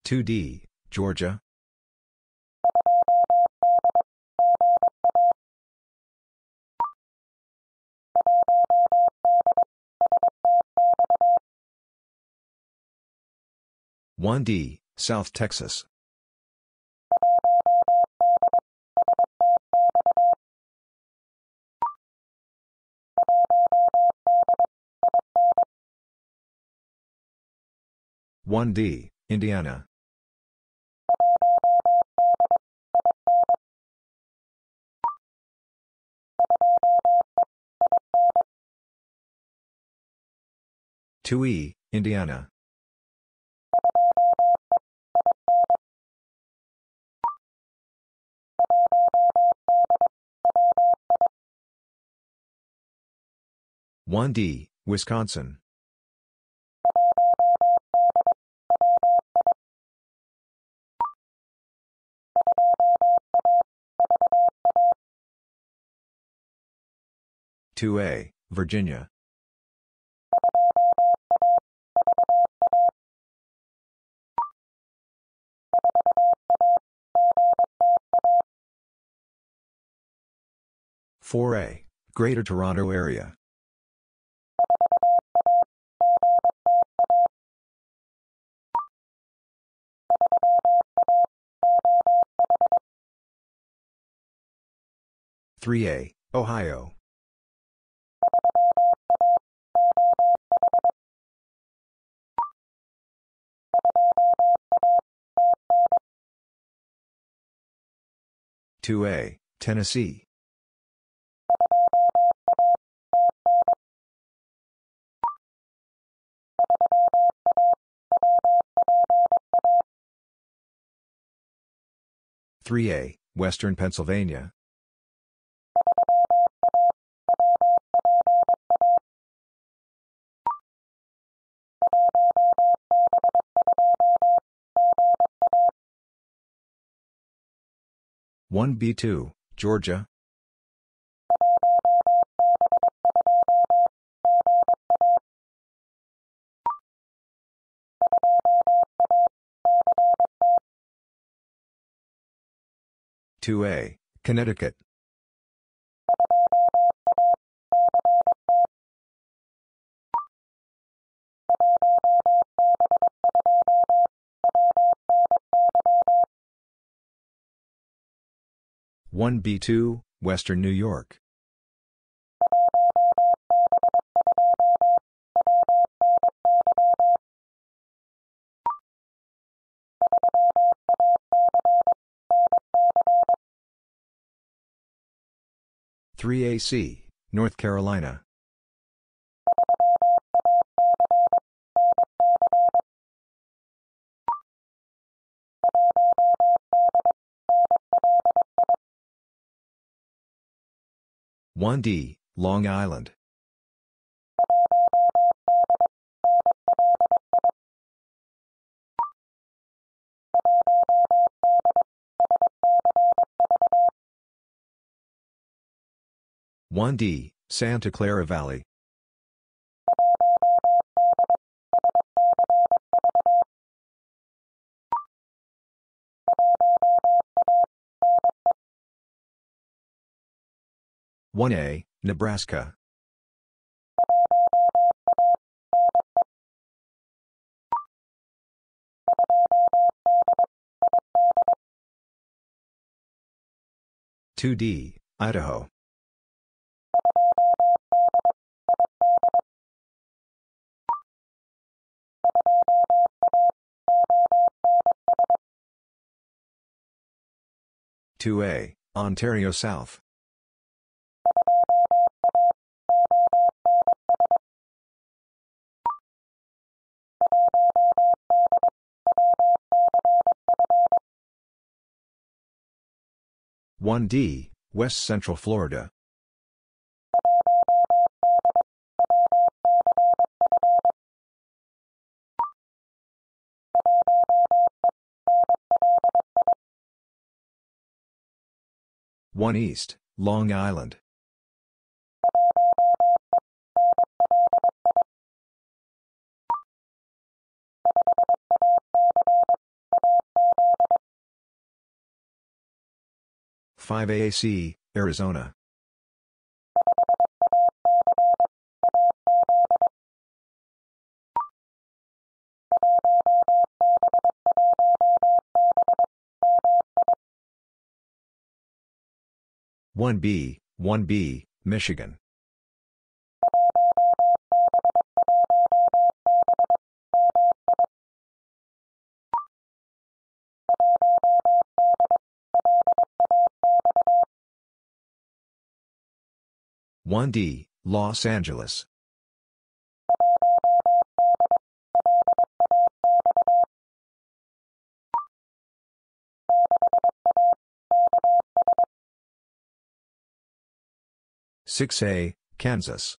2D, Georgia. 1D, South Texas. 1D, Indiana. 2E, Indiana. 1D, Wisconsin. 2A, Virginia. 4A, Greater Toronto Area. 3A, Ohio. 2A, Tennessee. 3A, Western Pennsylvania. 1B2, Georgia. 2A, Connecticut. 1B2, Western New York. 3AC, North Carolina. 1D, Long Island. 1D, Santa Clara Valley. 1A, Nebraska. 2D, Idaho. 2A, Ontario South. 1D, West Central Florida. 1 East, Long Island. 5AAC, Arizona. 1B, Michigan. 1D, Los Angeles. 6A, Kansas.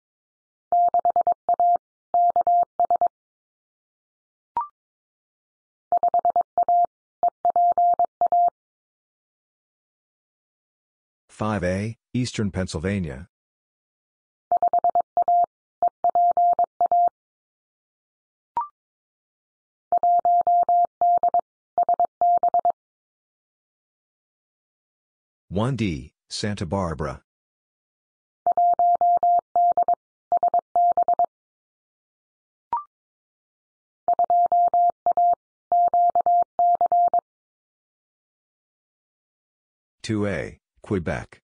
5A, Eastern Pennsylvania. 1D, Santa Barbara. 2A, Quebec.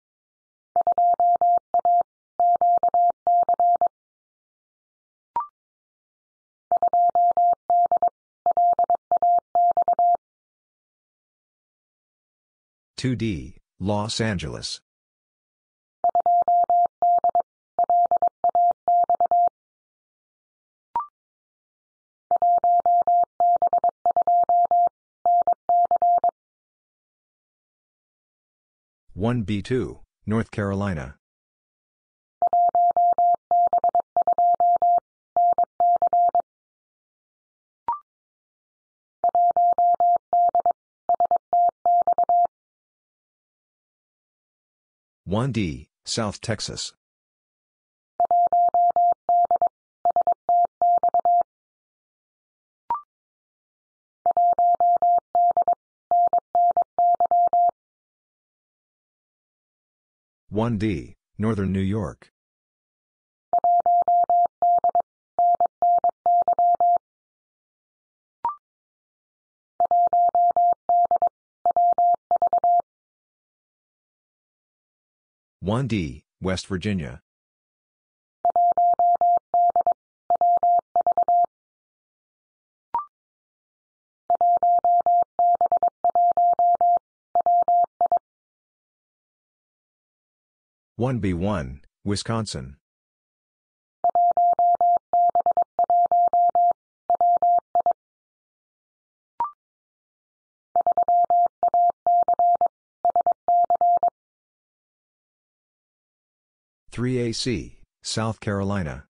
2D, Los Angeles. 1B2, North Carolina. 1D, South Texas. 1D, Northern New York. 1D, West Virginia. 1B1, Wisconsin. 3AC, South Carolina.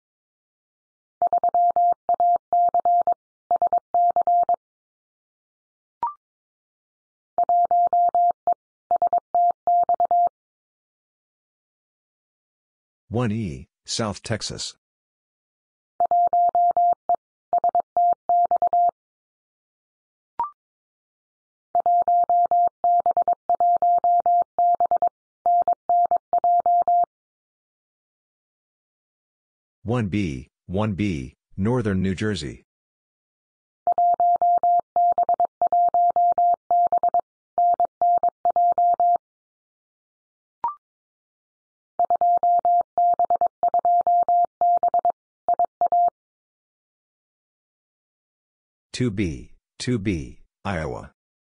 1E, South Texas. 1B, Northern New Jersey. 2B, Iowa.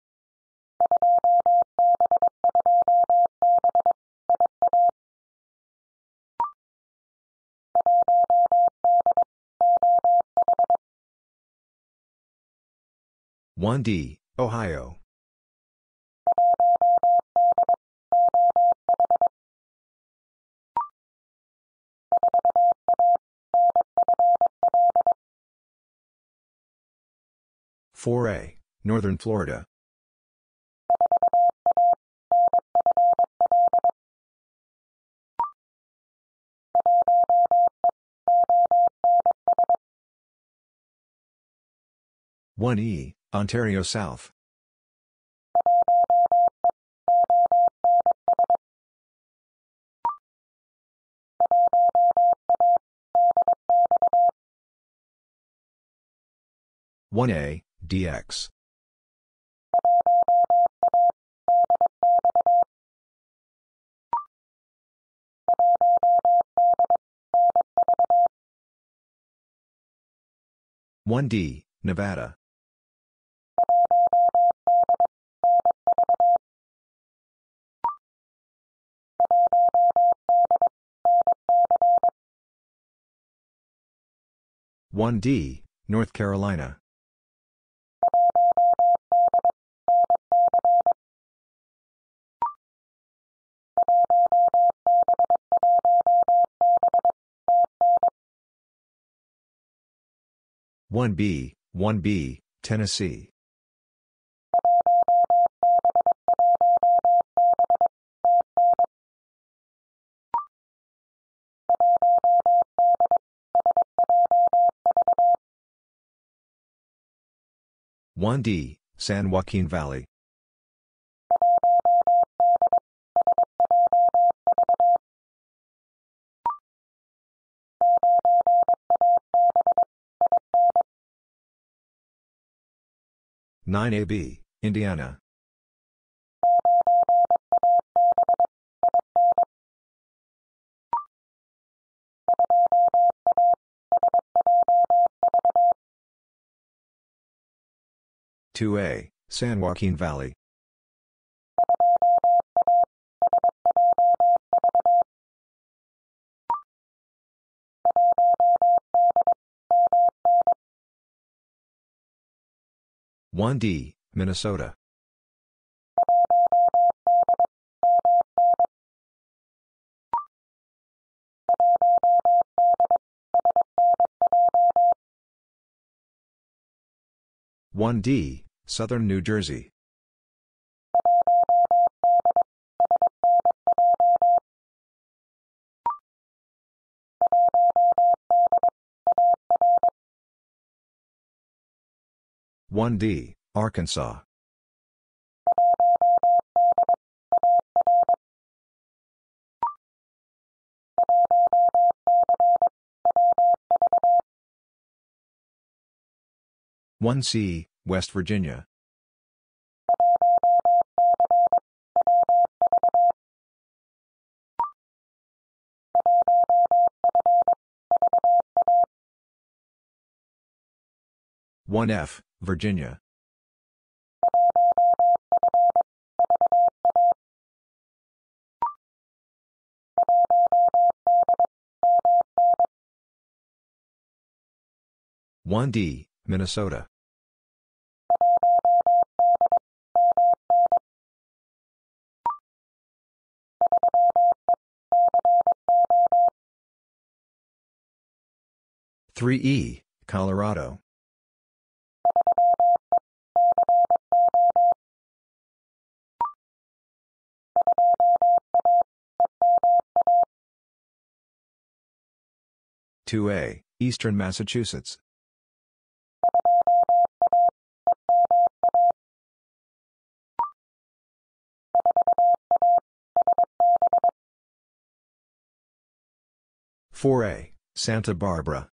1D, Ohio. 4A, Northern Florida. 1E, Ontario South. 1A, DX. 1D, Nevada. 1D, North Carolina. 1B, Tennessee. 1D, San Joaquin Valley. 9AB, Indiana. 2A, San Joaquin Valley. 1D, Minnesota. 1D, Southern New Jersey. 1D, Arkansas. 1C, West Virginia. 1F, Virginia. 1D, Minnesota. 3E, Colorado. 2A, Eastern Massachusetts. 4A, Santa Barbara.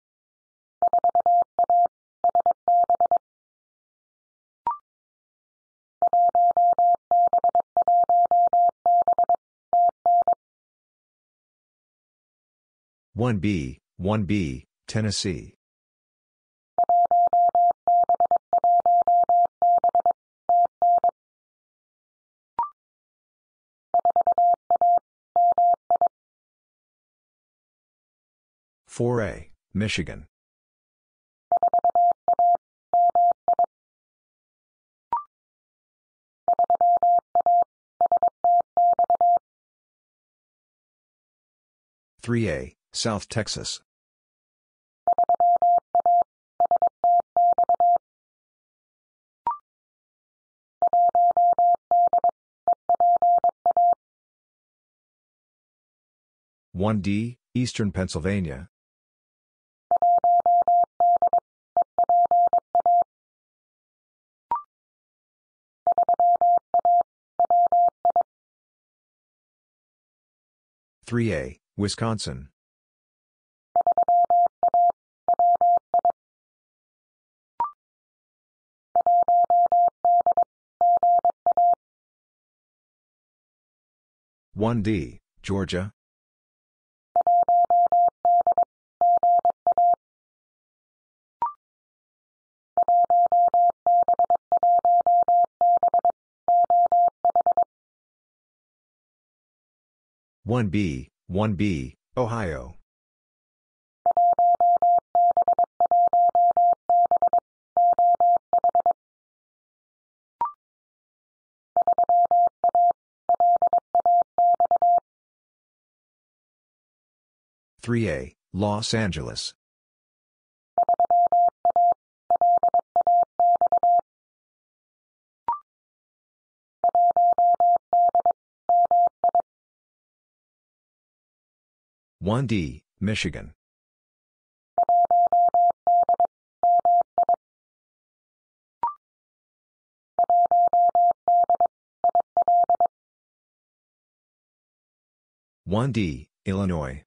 1B, Tennessee. 4A, Michigan. 3A, South Texas. 1D, Eastern Pennsylvania. 3A, Wisconsin. 1D, Georgia. 1B, Ohio. 3A, Los Angeles. 1D, Michigan. 1D, Illinois.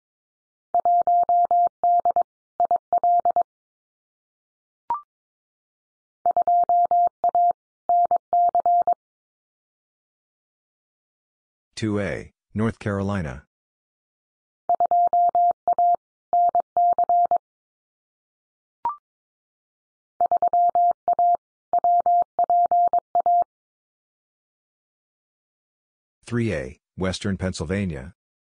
2A, North Carolina. 3A, Western Pennsylvania.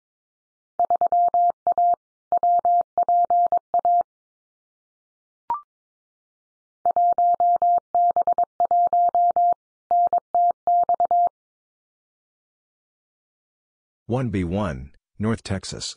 1B1, North Texas.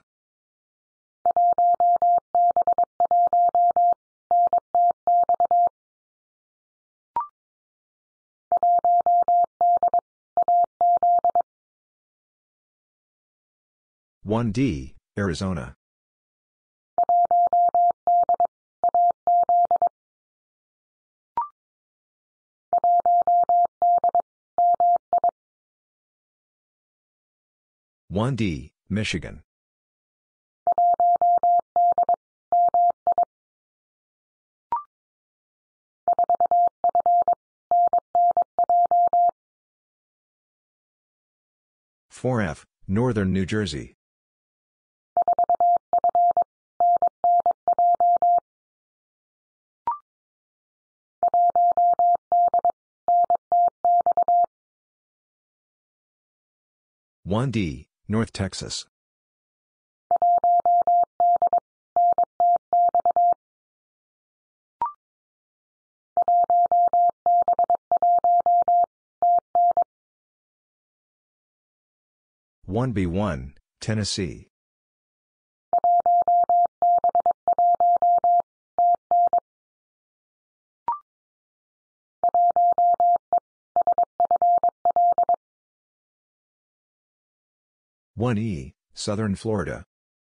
1D, Arizona. 1D, Michigan. 4F, Northern New Jersey. 1D, North Texas. 1B1, Tennessee. 1E, Southern Florida.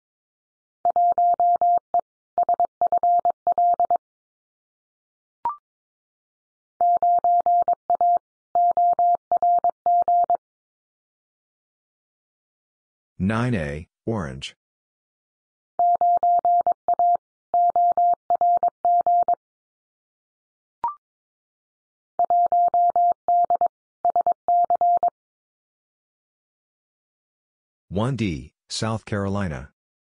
9A, Orange. 1D, South Carolina.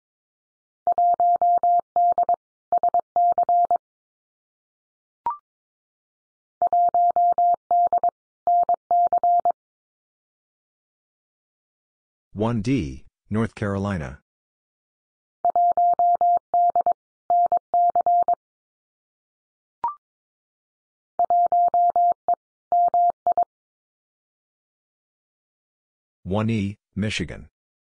1D, North Carolina. 1E, Michigan.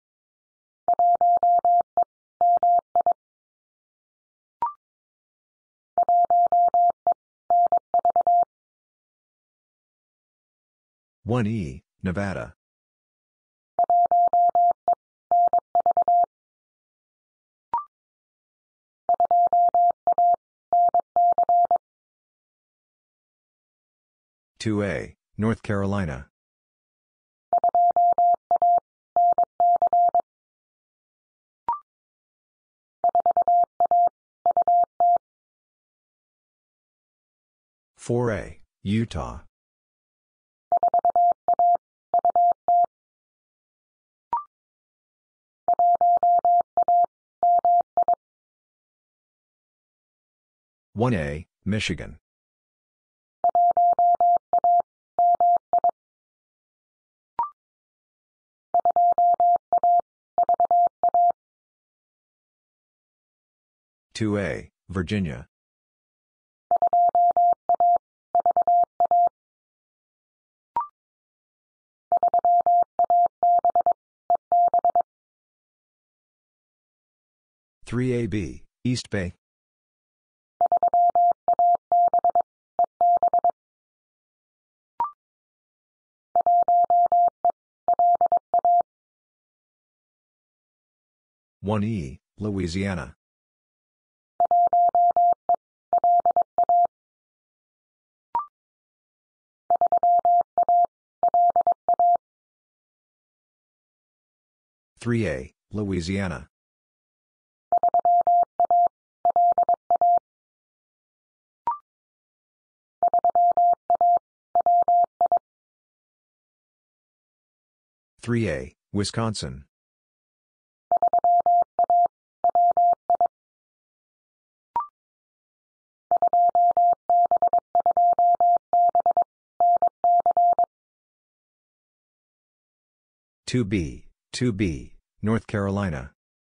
1E, Nevada. 2A, North Carolina. 4A, Utah. 1A, Michigan. 2A, Virginia. 3AB, East Bay. 1E, Louisiana. 3A, Louisiana. 3A, Wisconsin. 2B, North Carolina.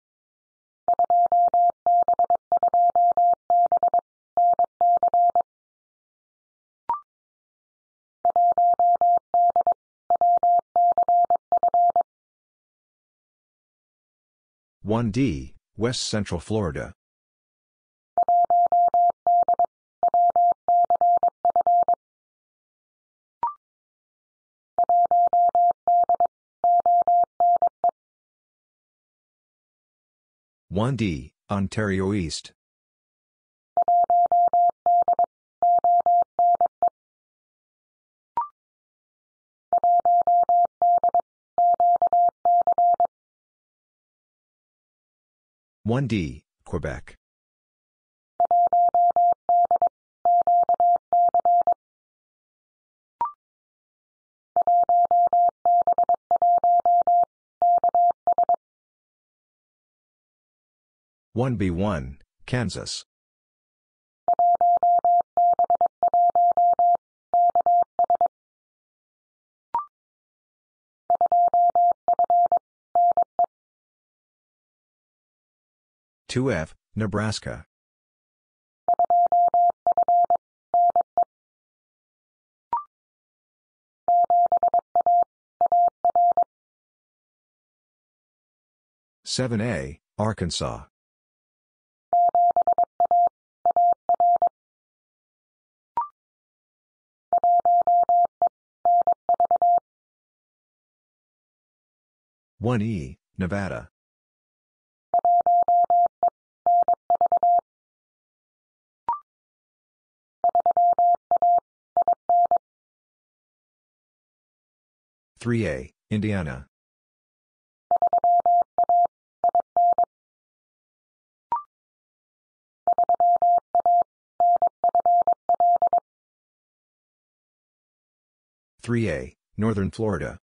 1D, West Central Florida. 1D, Ontario East. 1D, Quebec. 1B1, Kansas. 2F, Nebraska. 7A, Arkansas. 1E, Nevada. 3A, Indiana. 3A, Northern Florida.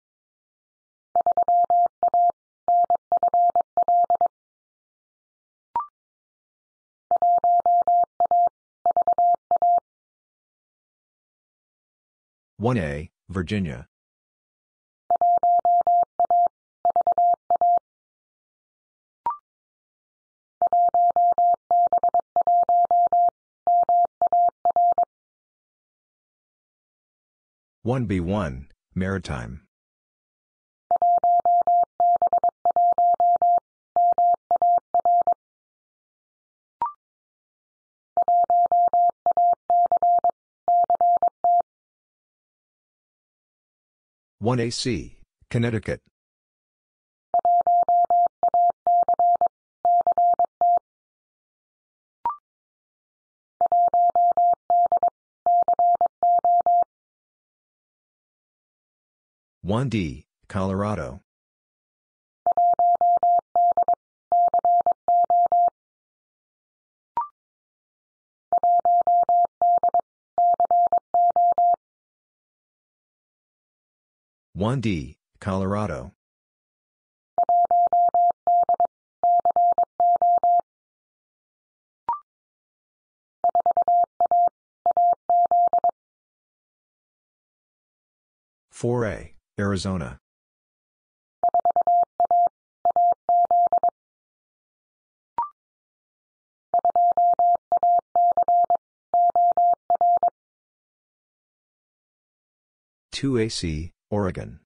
1A, Virginia. 1B1, Maritime. 1AC, Connecticut. 1D, Colorado. 1D, Colorado. 4A, Arizona. 2AC, Oregon.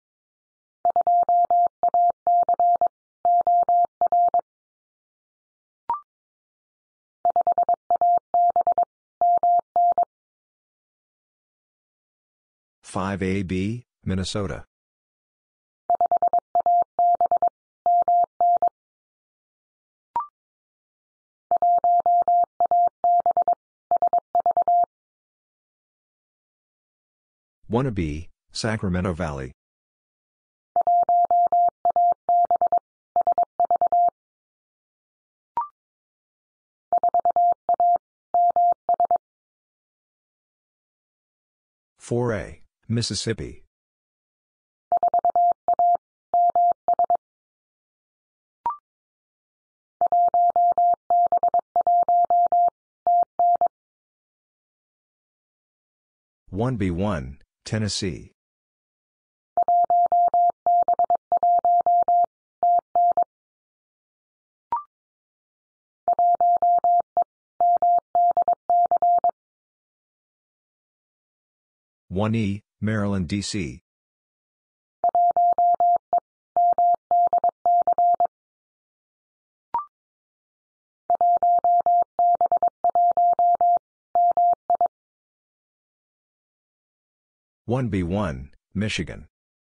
5AB, Minnesota. 1AB, Sacramento Valley. 4A, Mississippi. 1B1, Tennessee. 1E, Maryland, D.C. 1B1, Michigan.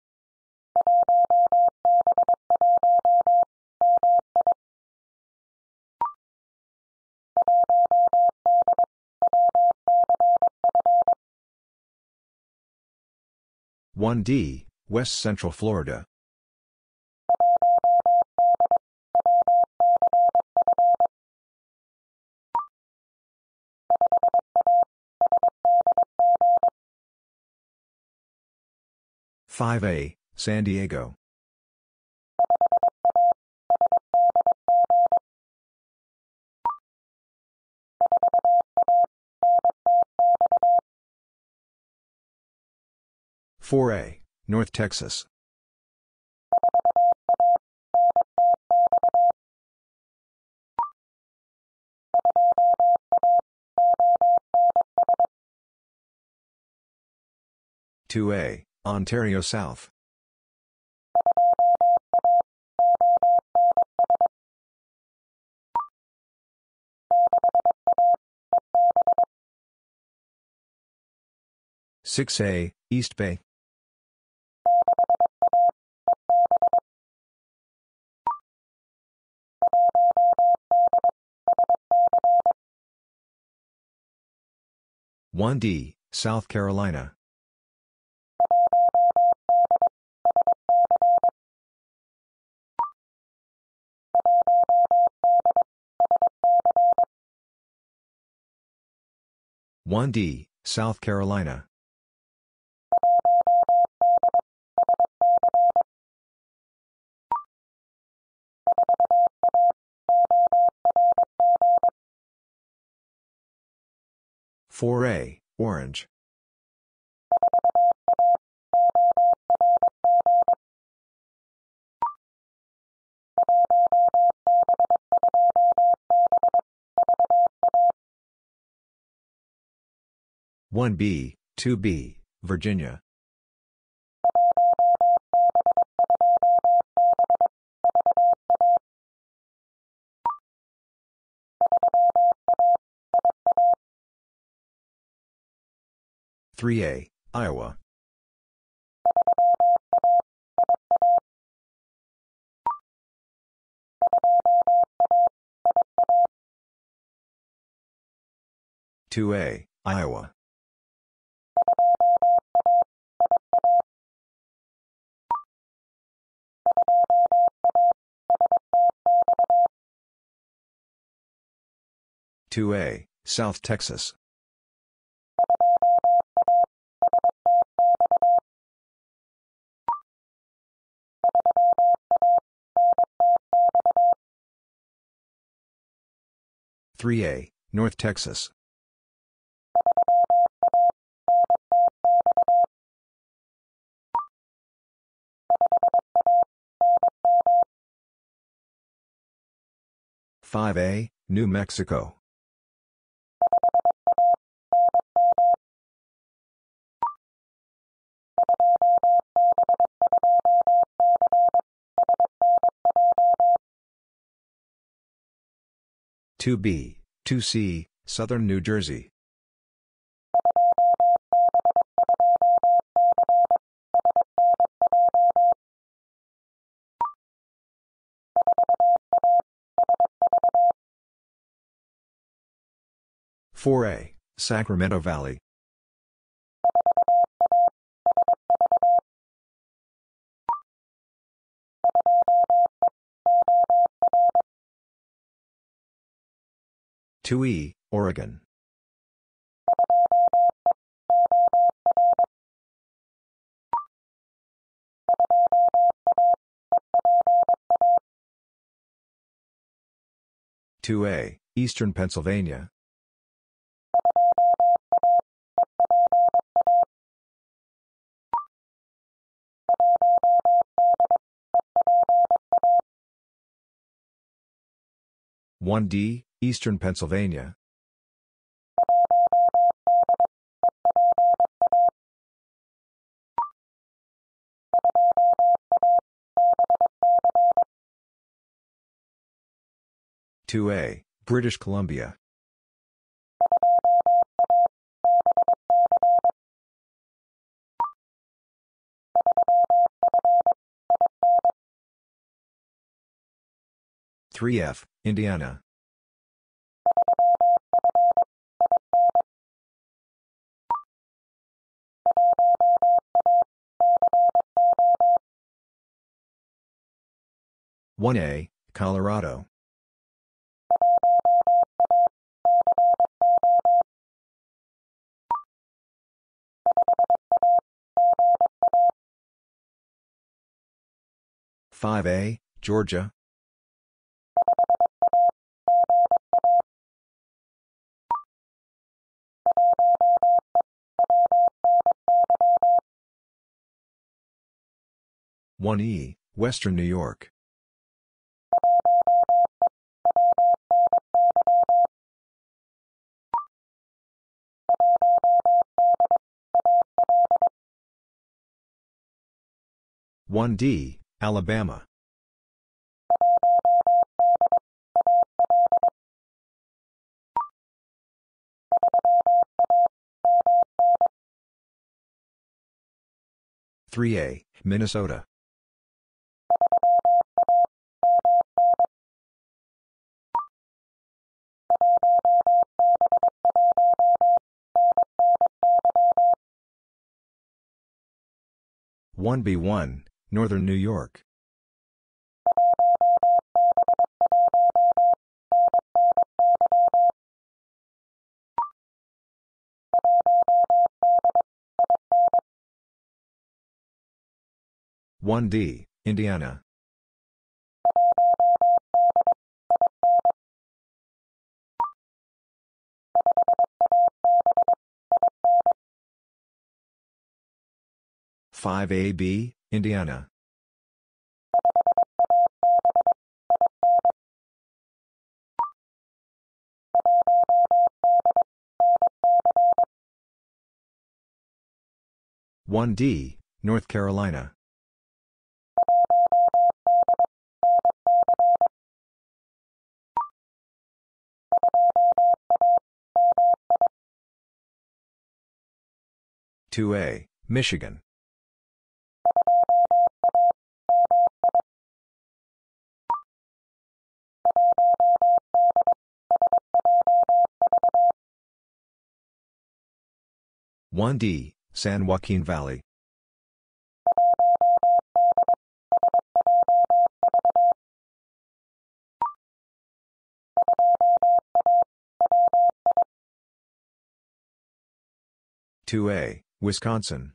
1D, West Central Florida. 5A, San Diego. 4A, North Texas. 2A, Ontario South. 6A, East Bay. 1D, South Carolina. 1D, South Carolina. 4A, Orange. 1B, 2B, Virginia. 3A, Iowa. 2A, Iowa. 2A, South Texas. 3A, North Texas. 5A, New Mexico. 2B, 2C, Southern New Jersey. 4A, Sacramento Valley. 2E, Oregon. 2A, Eastern Pennsylvania. 1D, Eastern Pennsylvania. 2A, British Columbia. 3F, Indiana. 1A, Colorado. 5A, Georgia. 1E, Western New York. 1D, Alabama. 3A, Minnesota. 1B1, Northern New York. 1D, Indiana. 5AB, Indiana. 1D, North Carolina. 2A, Michigan. 1D, San Joaquin Valley. 2A, Wisconsin.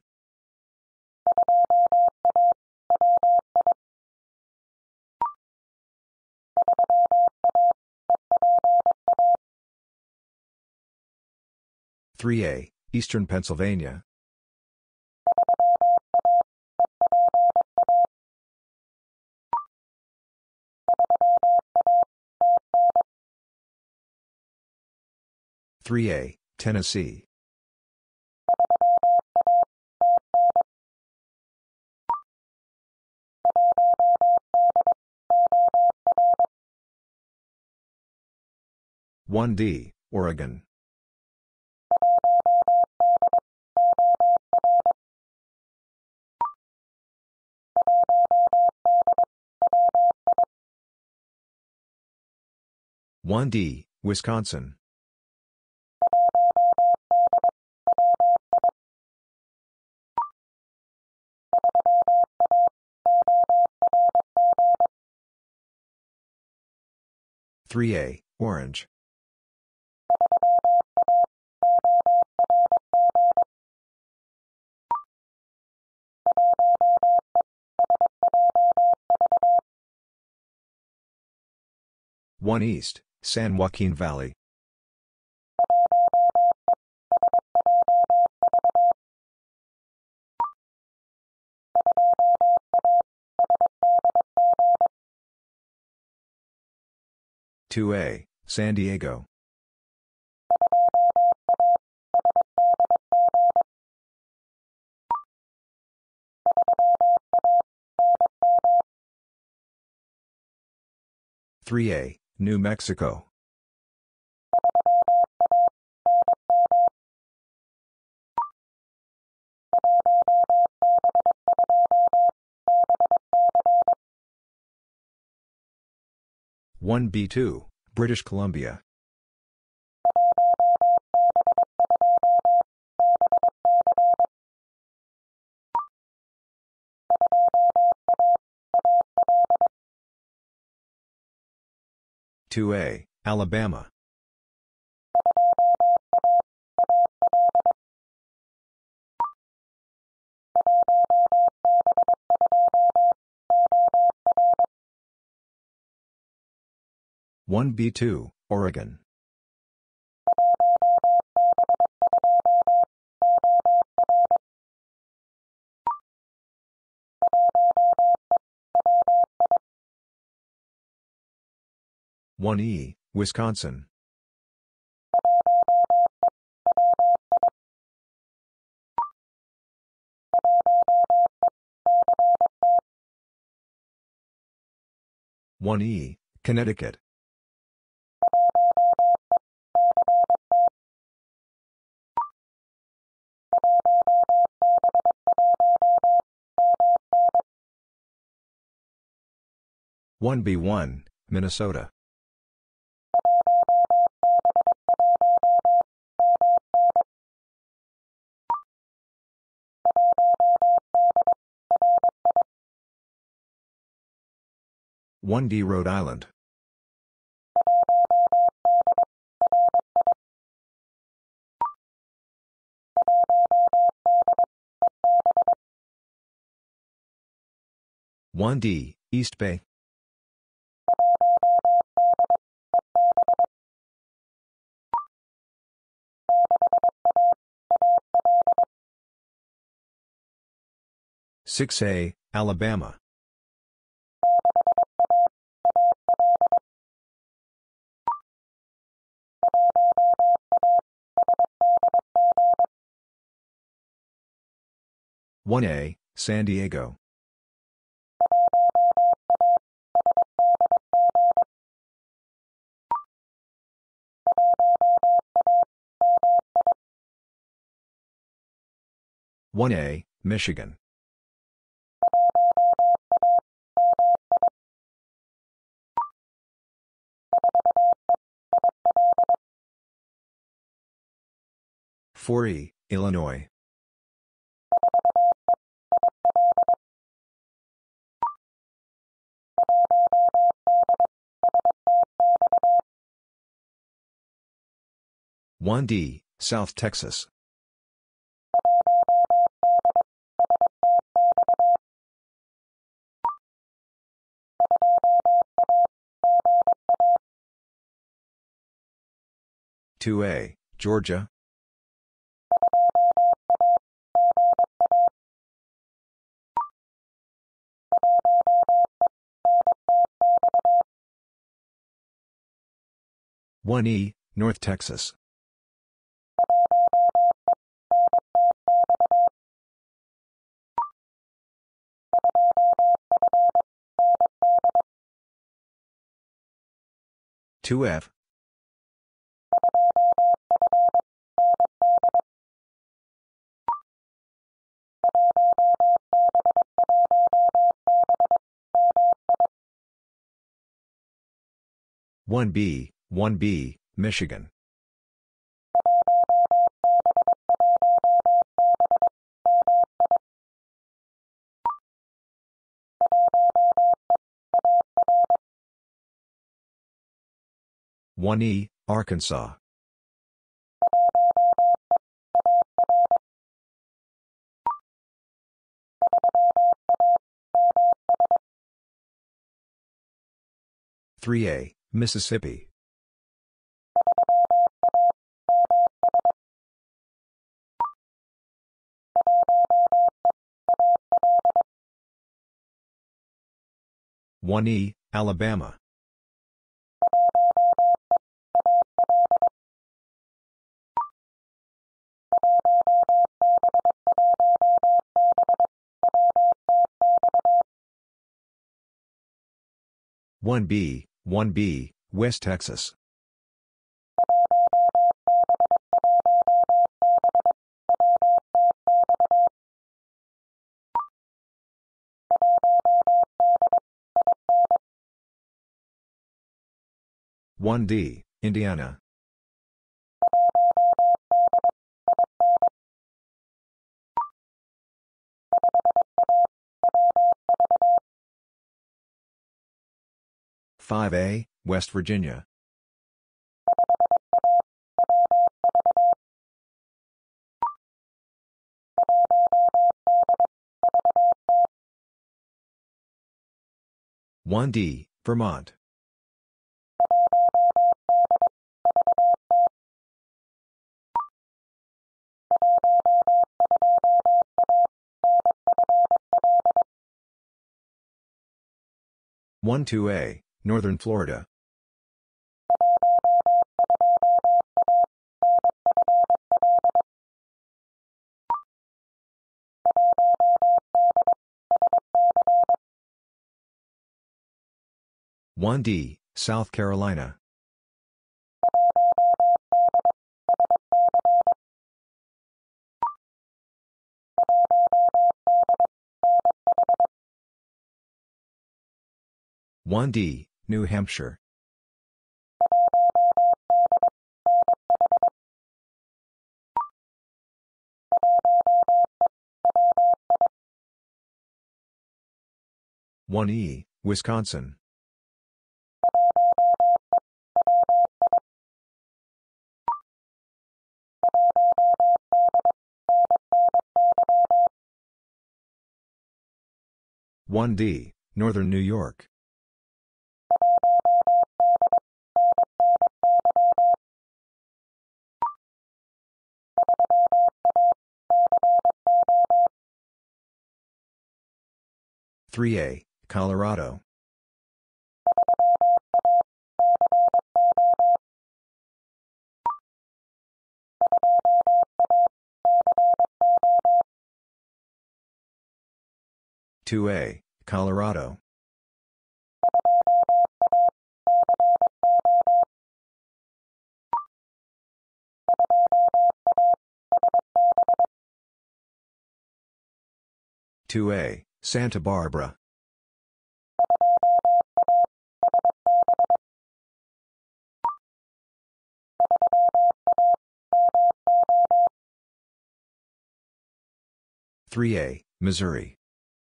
3A, Eastern Pennsylvania. 3A, Tennessee. 1D, Oregon. 1D, Wisconsin. 3A, Orange. 1 East, San Joaquin Valley. 2A, San Diego. 3A, New Mexico. 1B2, British Columbia. 2A, Alabama. 1B2, Oregon. 1E, Wisconsin. 1E, Connecticut. 1B1, Minnesota. 1D, Rhode Island. 1D, East Bay. 6A, Alabama. 1A, San Diego. 1A, Michigan. 4E, Illinois. 1D, South Texas. 2A, Georgia. 1E, North Texas. 2F. 1B, Michigan. 1E, Arkansas. 3A, Mississippi. 1E, Alabama. 1B, West Texas. 1D, Indiana. 5A, West Virginia. 1D, Vermont. 12A, Northern Florida. 1D, South Carolina. 1D, New Hampshire. 1E, Wisconsin. 1D, Northern New York. 3A, Colorado. 2A, Colorado. 2A, Santa Barbara. 3A, Missouri.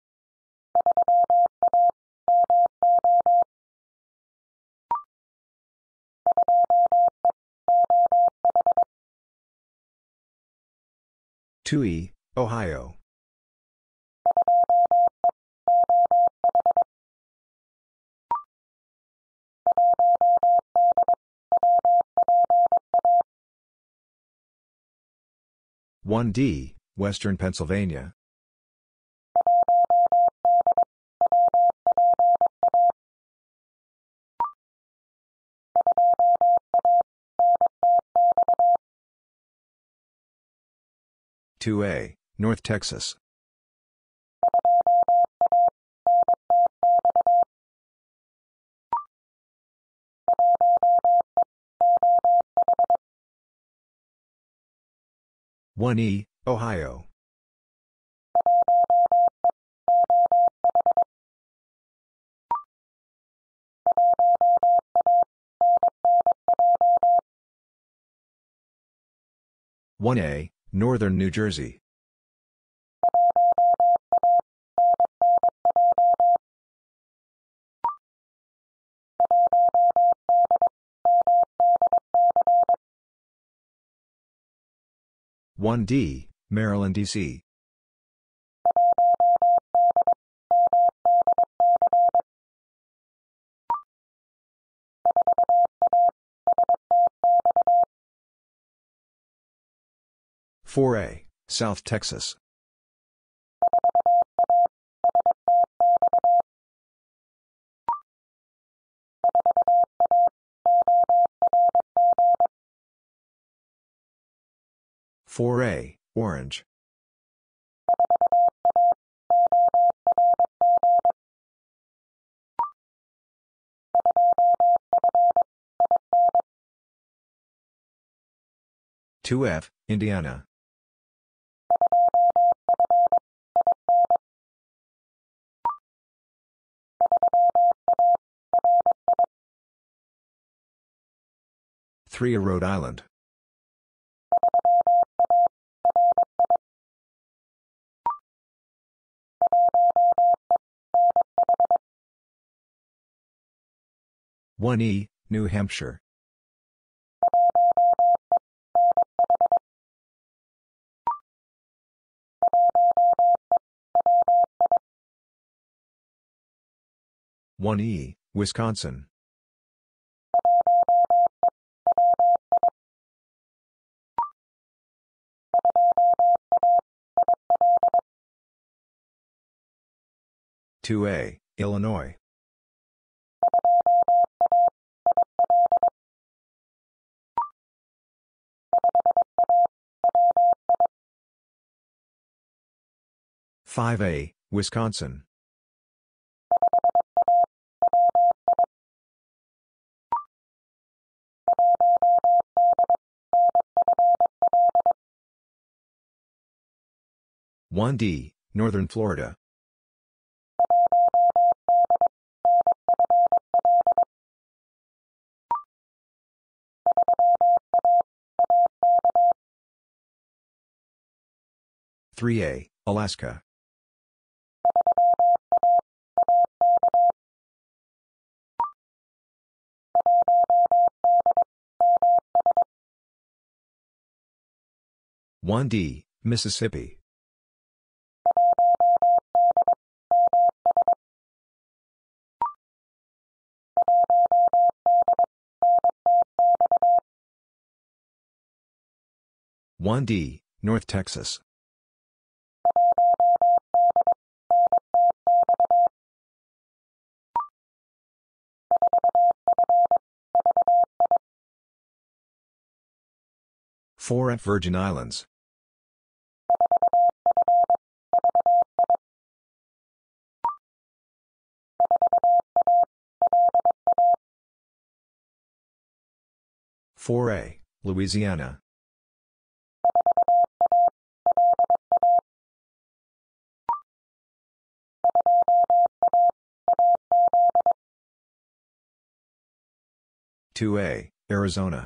2E, Ohio. 1D, Western Pennsylvania. 2A, North Texas. 1E, Ohio. 1A, Northern New Jersey. 1D, Maryland, D.C. 4A, South Texas. 4A, Orange. 2F, Indiana. 3A, Rhode Island. 1E, New Hampshire. 1E, Wisconsin. 2A, Illinois. 5A, Wisconsin. 1D, Northern Florida. 3A, Alaska. 1D, Mississippi. 1D, North Texas. 4F, Virgin Islands. 4A, Louisiana. 2A, Arizona.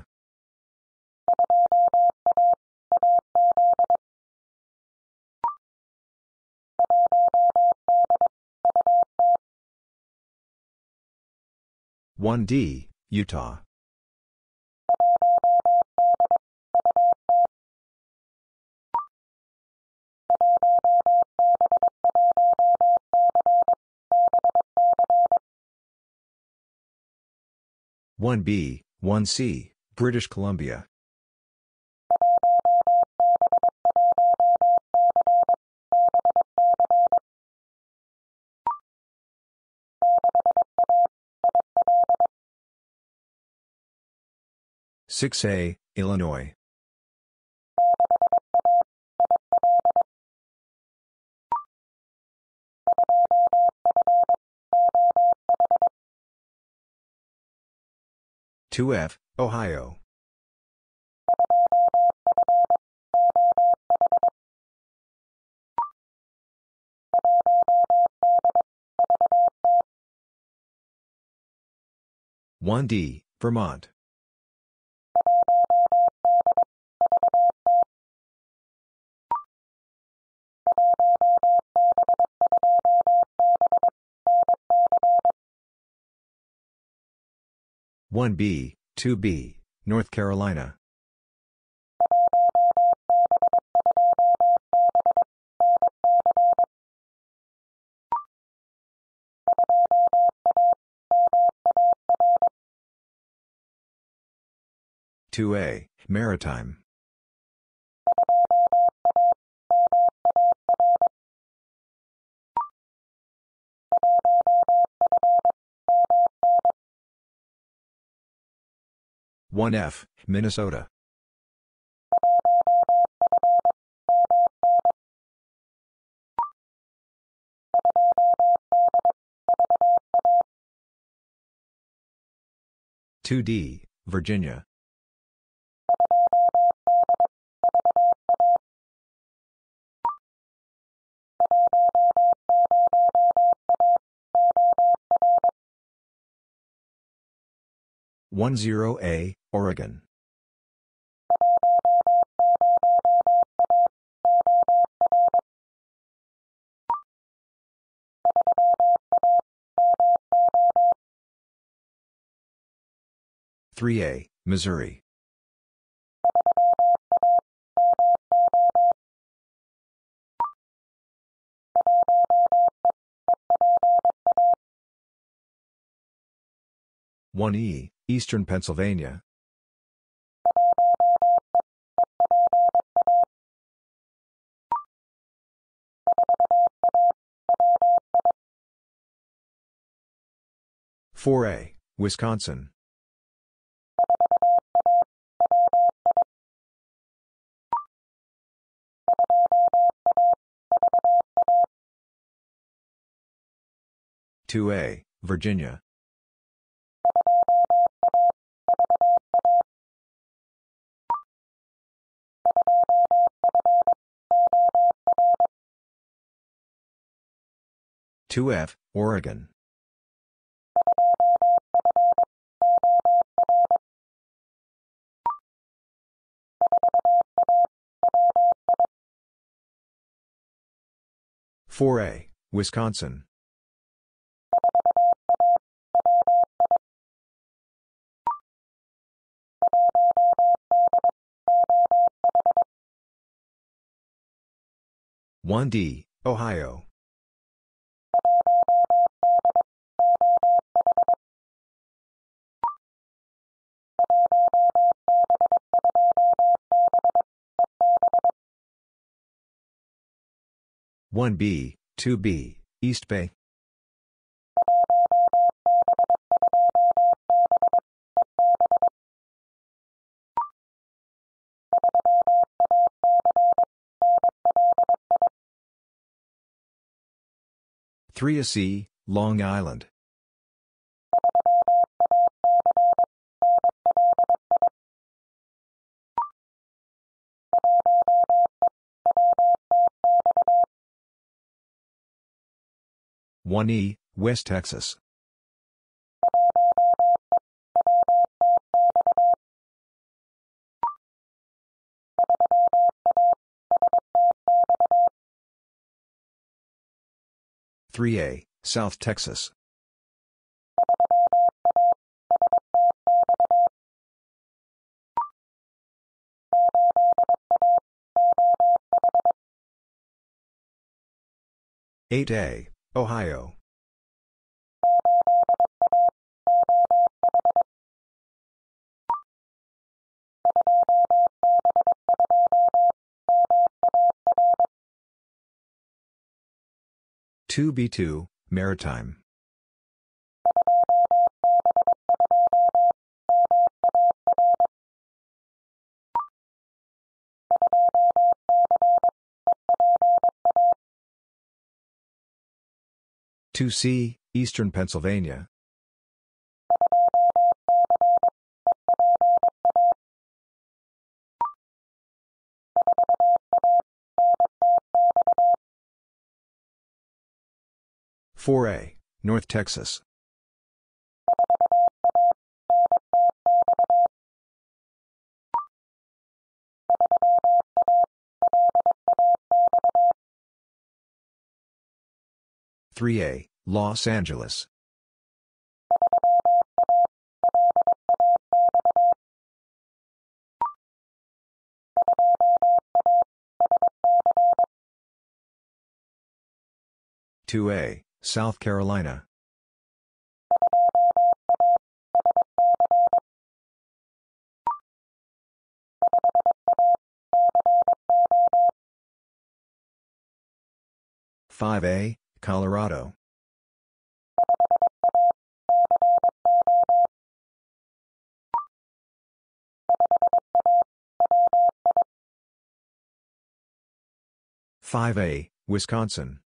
1D, Utah. 1B, 1C, British Columbia. 6A, Illinois. 2F, Ohio. 1D, Vermont. 1B, 2B, North Carolina. 2A, Maritime. 1F, Minnesota. 2D, Virginia. 10A, Oregon. 3A, Missouri. 1E, Eastern Pennsylvania. 4A, Wisconsin. 2A, Virginia. 2F, Oregon. 4A, Wisconsin. 1D, Ohio. 1B, 2B, East Bay. 3AC, Long Island. 1E, West Texas. 3A, South Texas. 8A, Ohio. 2B2, Maritime. 2C, Eastern Pennsylvania. 4A, North Texas. 3A, Los Angeles. 2A, South Carolina. 5A, Colorado. 5A, Wisconsin.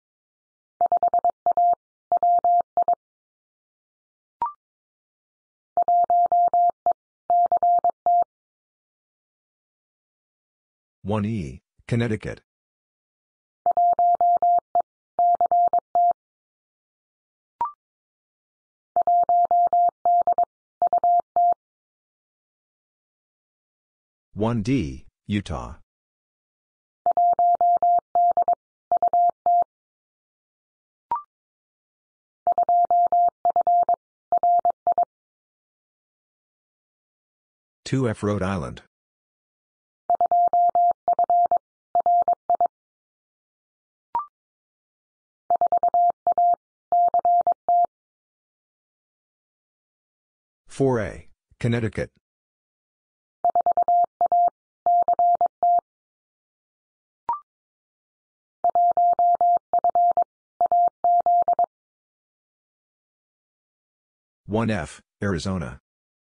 1E, Connecticut. 1D, Utah. 2F, Rhode Island. 4A, Connecticut. 1F, Arizona.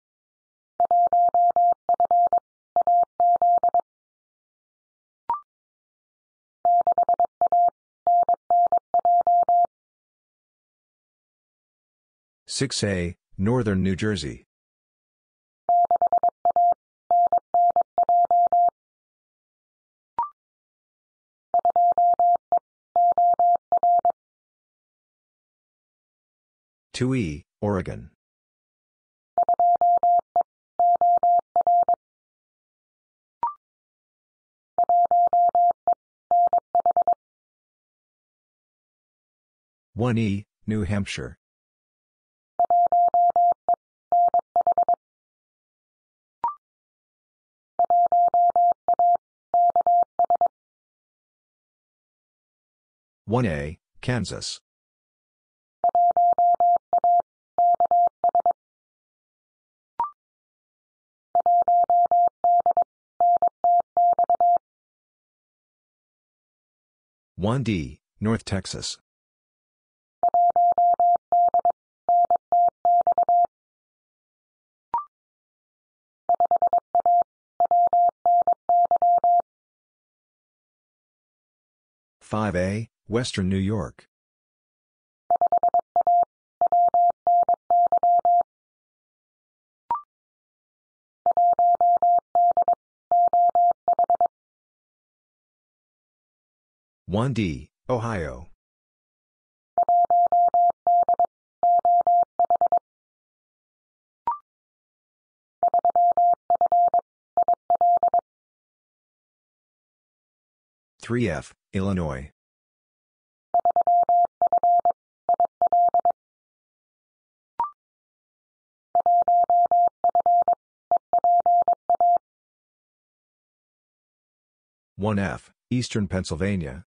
6A, Northern New Jersey. 2E, Oregon. 1E, New Hampshire. 1A, Kansas. 1D, North Texas. 5A, Western New York. 1D, Ohio. 3F, Illinois. 1F, Eastern Pennsylvania.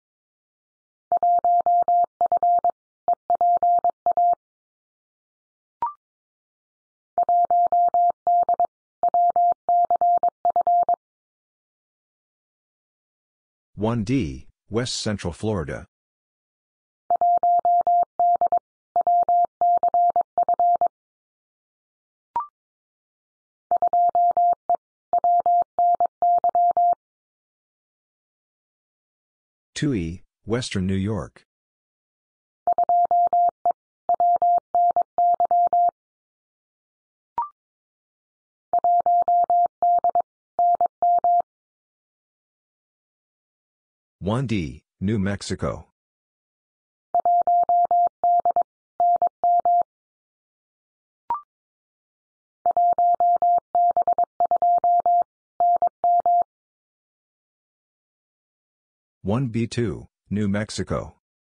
1D, West Central Florida. 2E, Western New York. 1D, New Mexico. 1B2, New Mexico.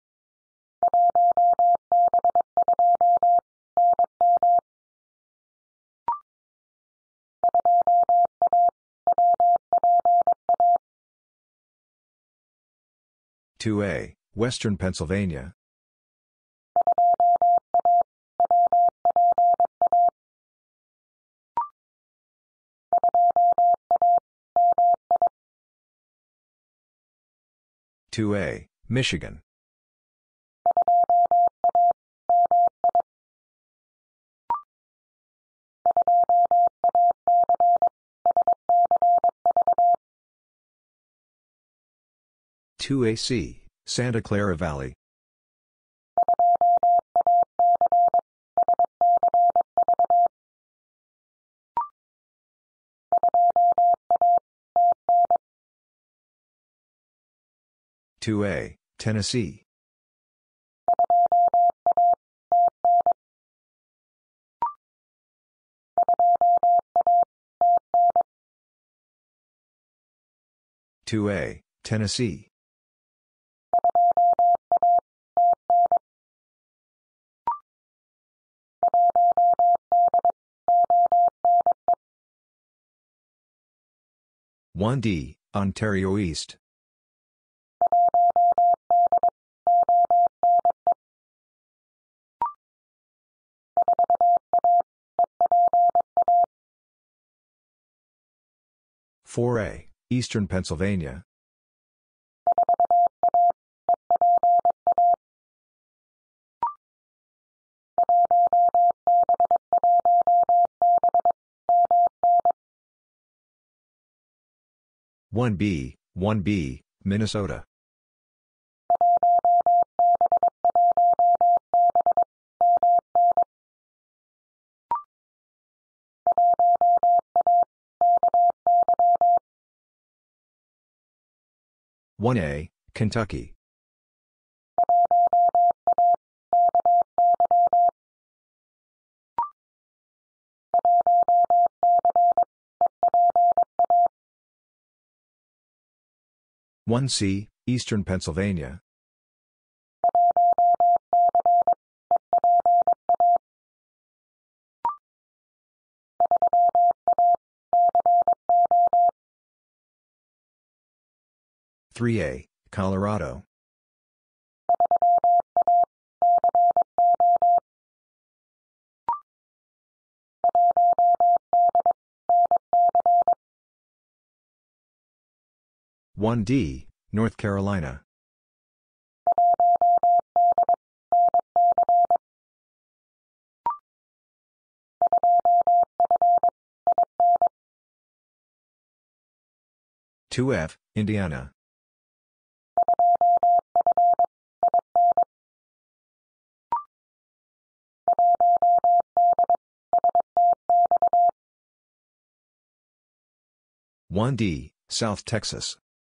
2A, Western Pennsylvania. 2A, Michigan. 2AC, Santa Clara Valley. 2A, Tennessee. 2A, Tennessee. 1D, Ontario East. 4A, Eastern Pennsylvania. 1B, Minnesota. 1A, Kentucky. 1C, Eastern Pennsylvania. 3A, Colorado. 1D, North Carolina. 2F, Indiana. 1D, South Texas.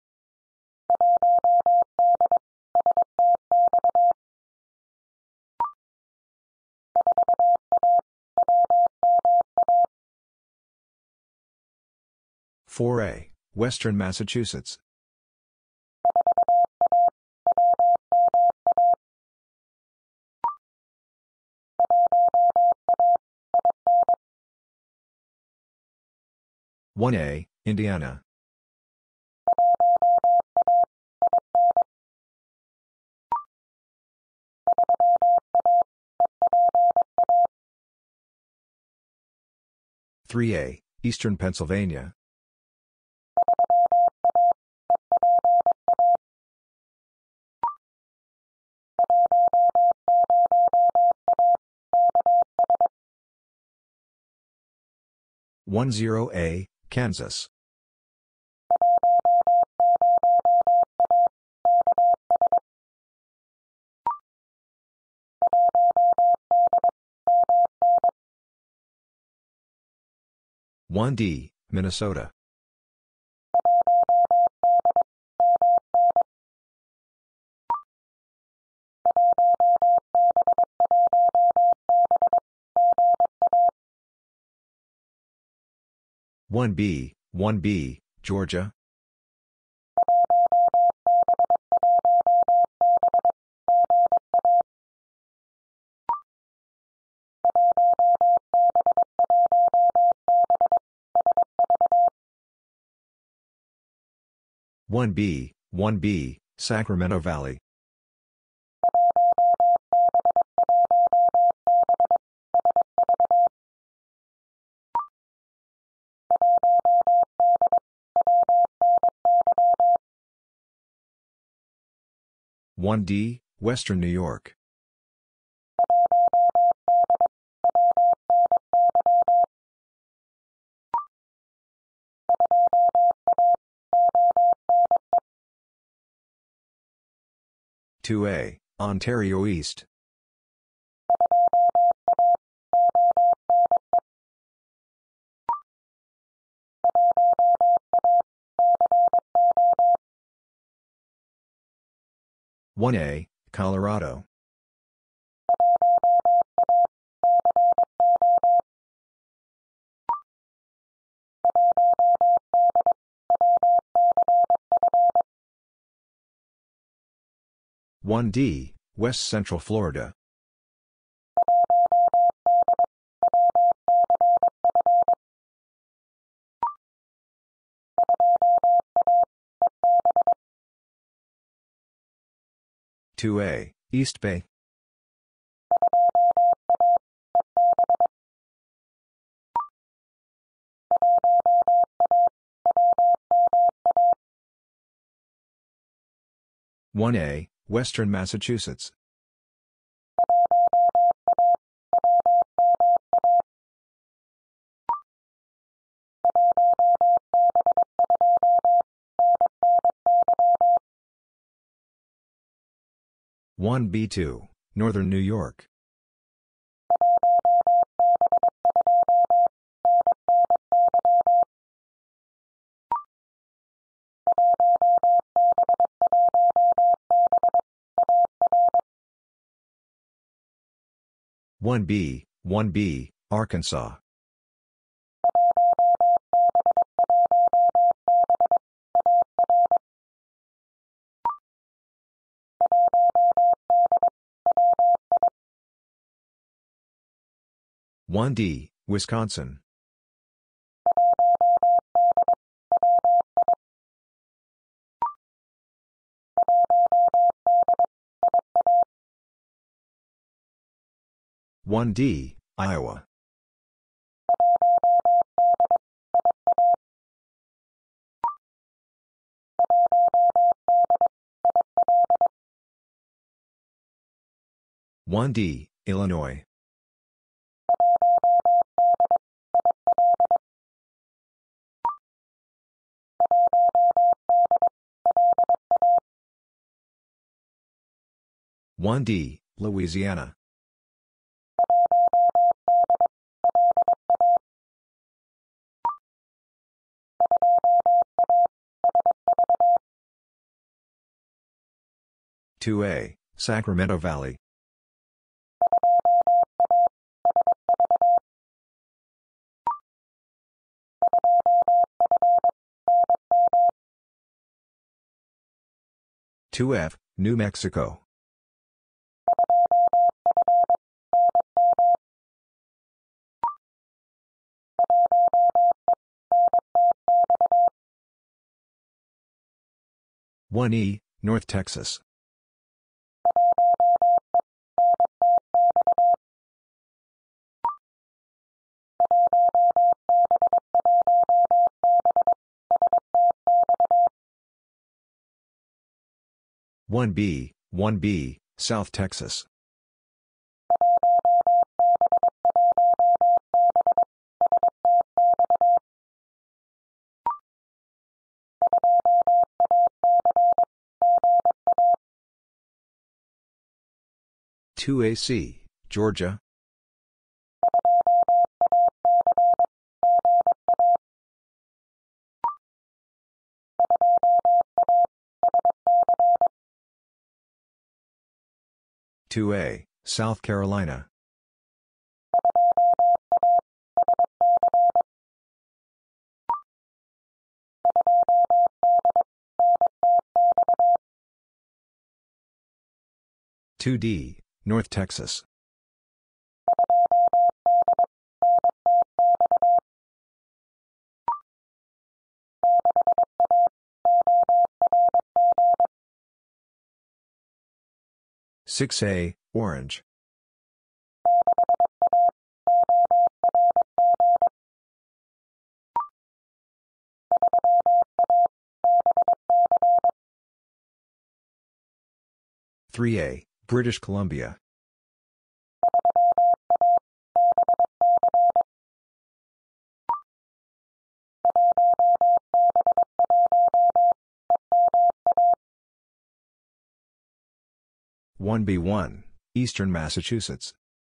4A, Western Massachusetts. 1A, Indiana. 3A, Eastern Pennsylvania. 10A, Kansas. 1D, Minnesota. 1B, Georgia. 1B, Sacramento Valley. 1D, Western New York. 2A, Ontario East. 1A, Colorado. 1D, West Central Florida. 2A, East Bay. 1A, Western Massachusetts. 1B2, Northern New York. 1B, Arkansas. 1D, Wisconsin. 1D, Iowa. 1D, Illinois. 1D, Louisiana. 2A, Sacramento Valley. 2F, New Mexico. 1E, North Texas. 1B, South Texas. 2AC, Georgia. 2A, South Carolina. 2D, North Texas. 6A, Orange. 3A, British Columbia. 1B1, Eastern Massachusetts.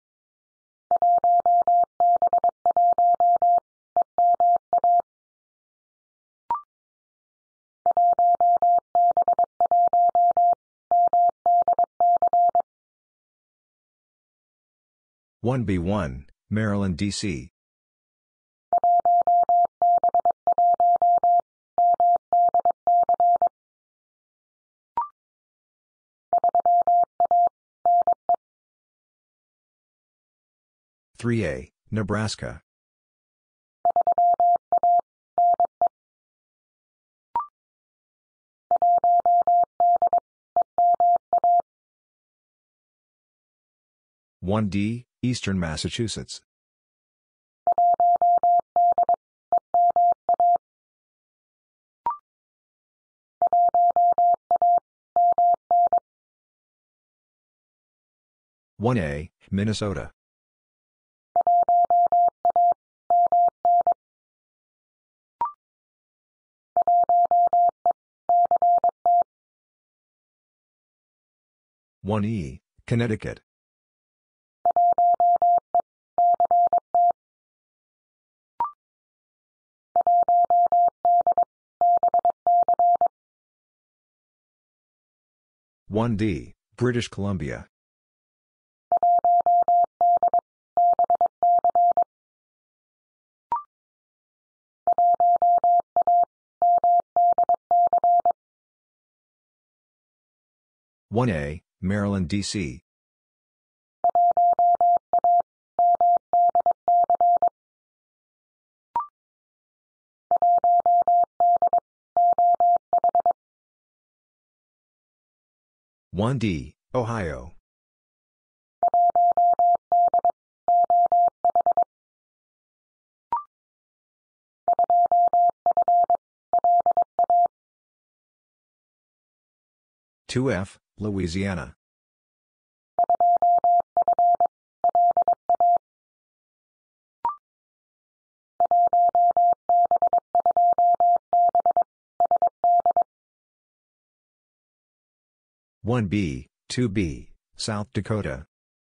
1B1, Maryland, D.C. 3A, Nebraska. 1D, Eastern Massachusetts. 1A, Minnesota. 1E, Connecticut. 1D, British Columbia. 1A, Maryland, D.C. 1D, Ohio. 2F, Louisiana. 1B, 2B, South Dakota.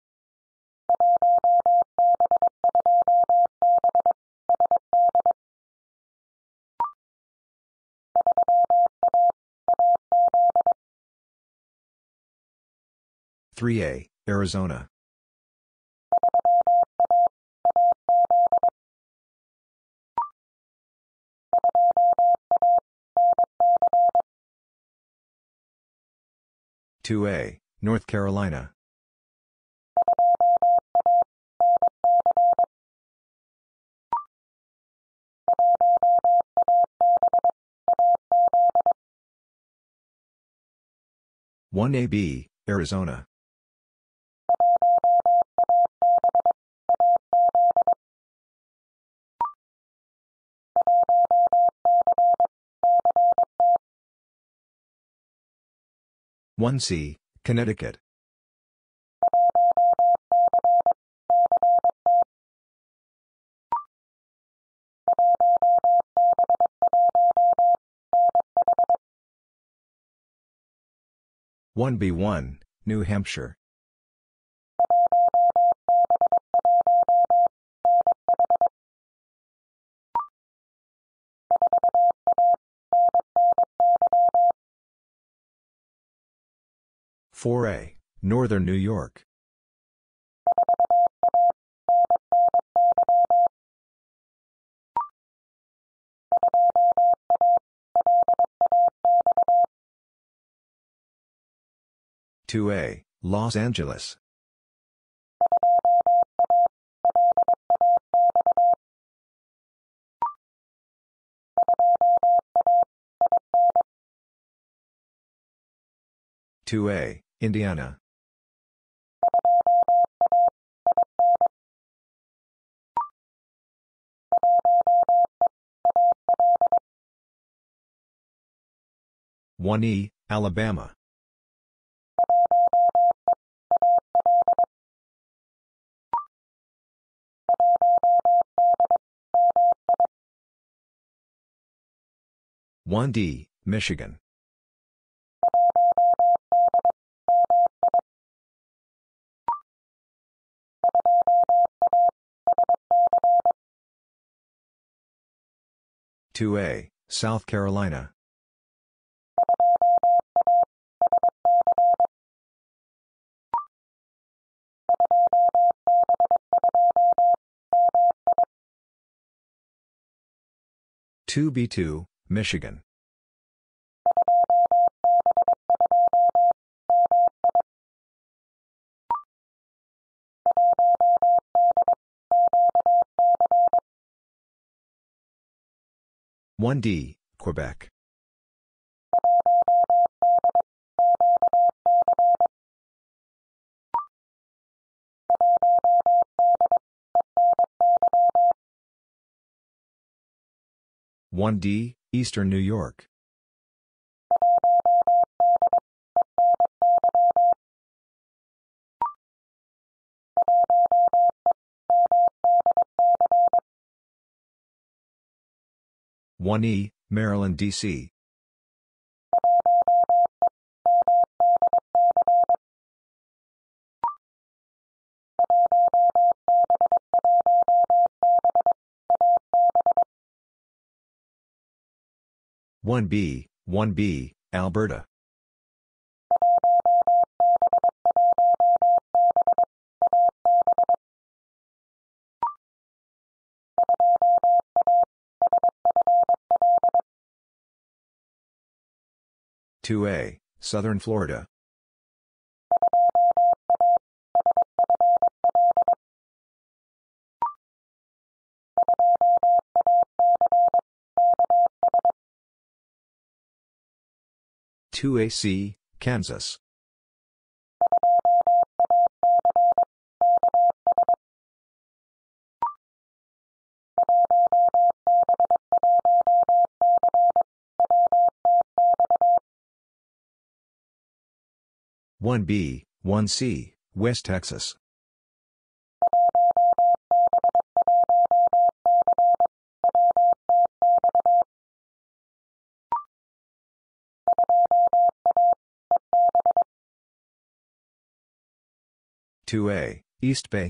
3A, Arizona. 2A, North Carolina. 1AB, Arizona. 1C, Connecticut. 1B1, New Hampshire. 4A, Northern New York. 2A, Los Angeles. 2A, Indiana. 1E, Alabama. 1D, Michigan. 2A, South Carolina. 2B2, Michigan. 1D, Quebec. 1D, Eastern New York. 1E, Maryland, D.C. 1B, Alberta. 2A, Southern Florida. 2AC, Kansas. 1B, 1C, West Texas. 2A, East Bay.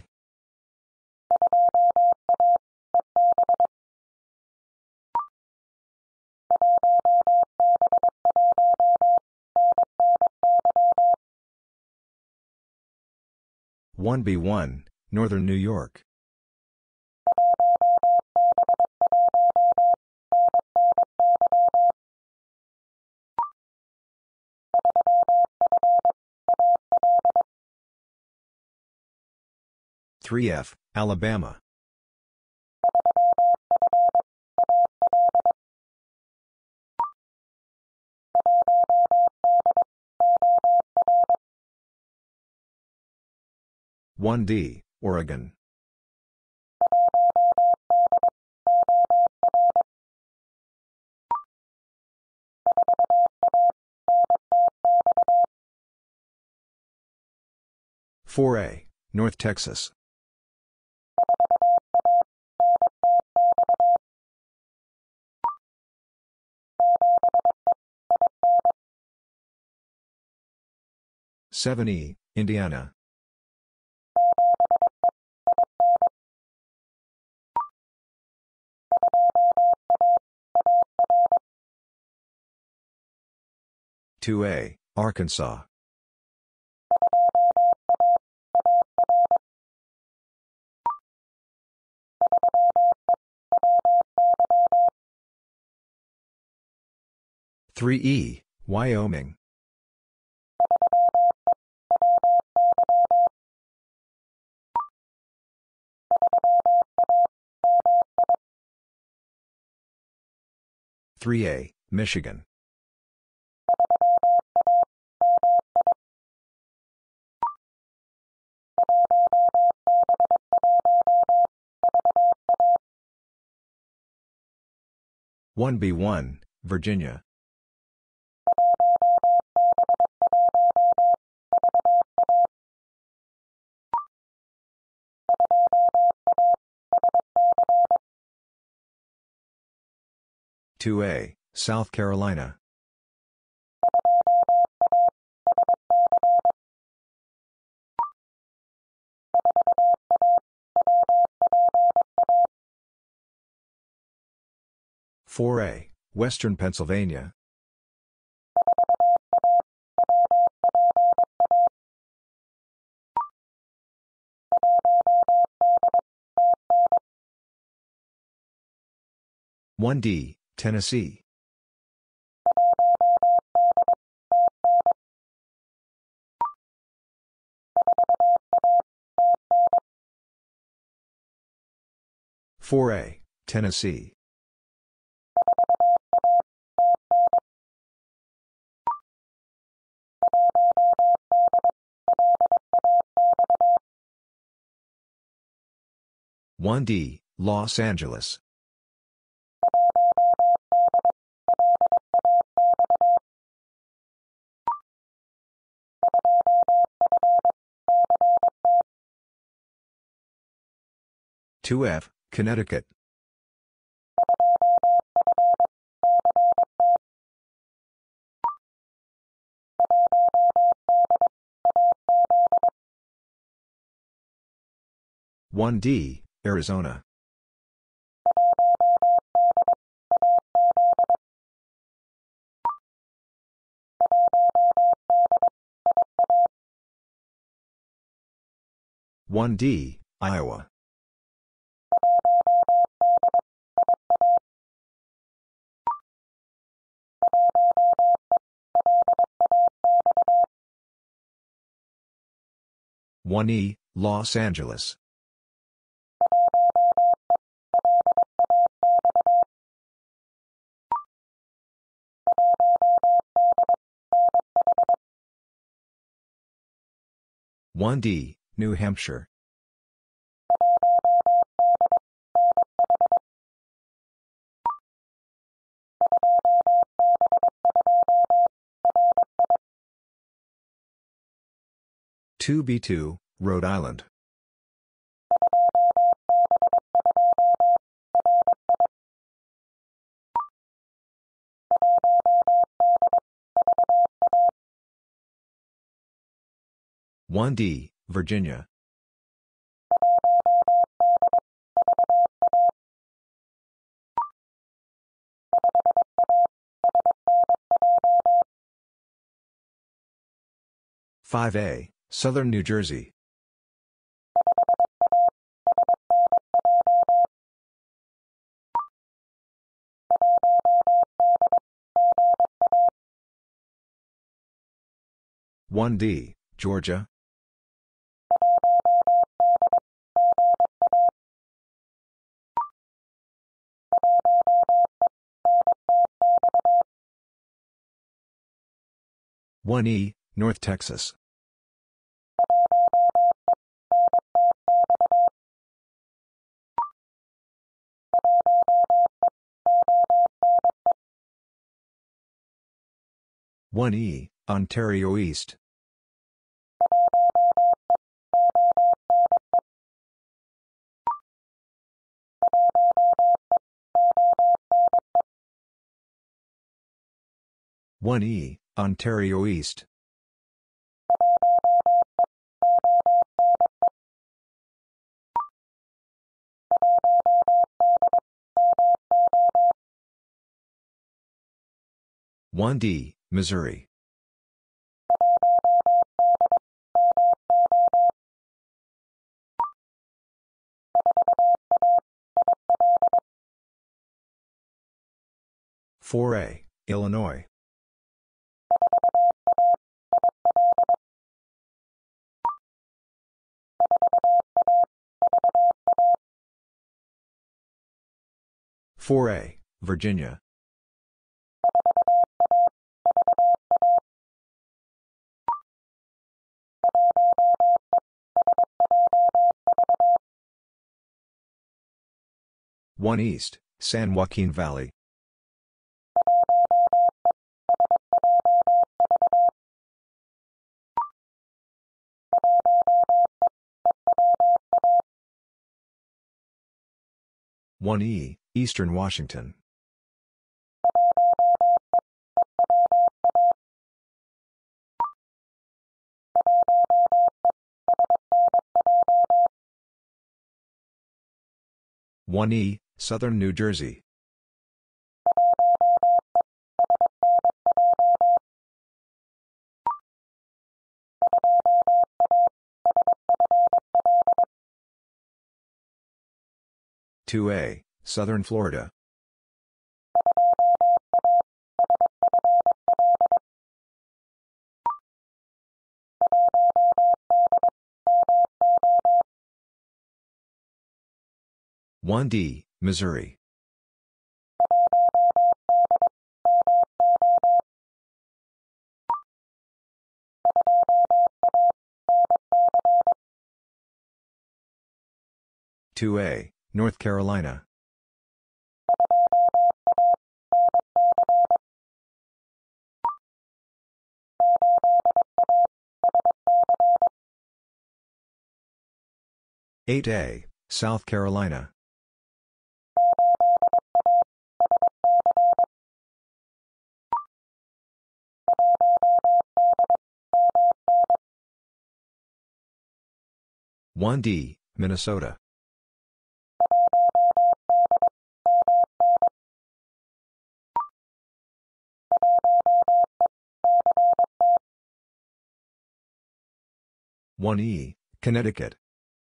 1B1, Northern New York. 3F, Alabama. 1D, Oregon. 4A, North Texas. 7E, Indiana. 2A, Arkansas. 3E, Wyoming. 3A, Michigan. 1B1, Virginia. 2A, South Carolina. 4A, Western Pennsylvania. 1D, Tennessee. 4A, Tennessee. 1D, Los Angeles. 2F, Connecticut. 1D, Arizona. 1D, Iowa. 1E, Los Angeles. 1D, New Hampshire. 2B2, Rhode Island. 1D, Virginia. 5A, Southern New Jersey. 1D, Georgia. 1E, North Texas. 1E, Ontario East. 1E, Ontario East. 1D, Missouri. 4A, Illinois. 4A, Virginia. 1 East, San Joaquin Valley. 1 E, Eastern Washington. 1 E, Southern New Jersey. 2 A, Southern Florida. 1 D, Missouri. 2 A, North Carolina. 8 A, South Carolina. 1 D, Minnesota. 1 E, Connecticut.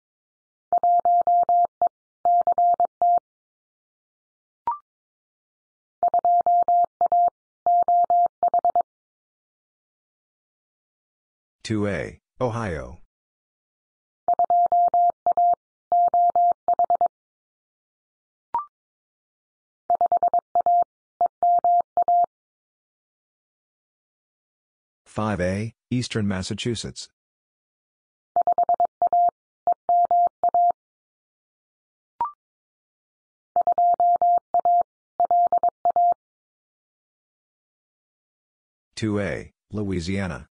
2 A, Ohio. 5 A, Eastern Massachusetts. 2 A, Louisiana.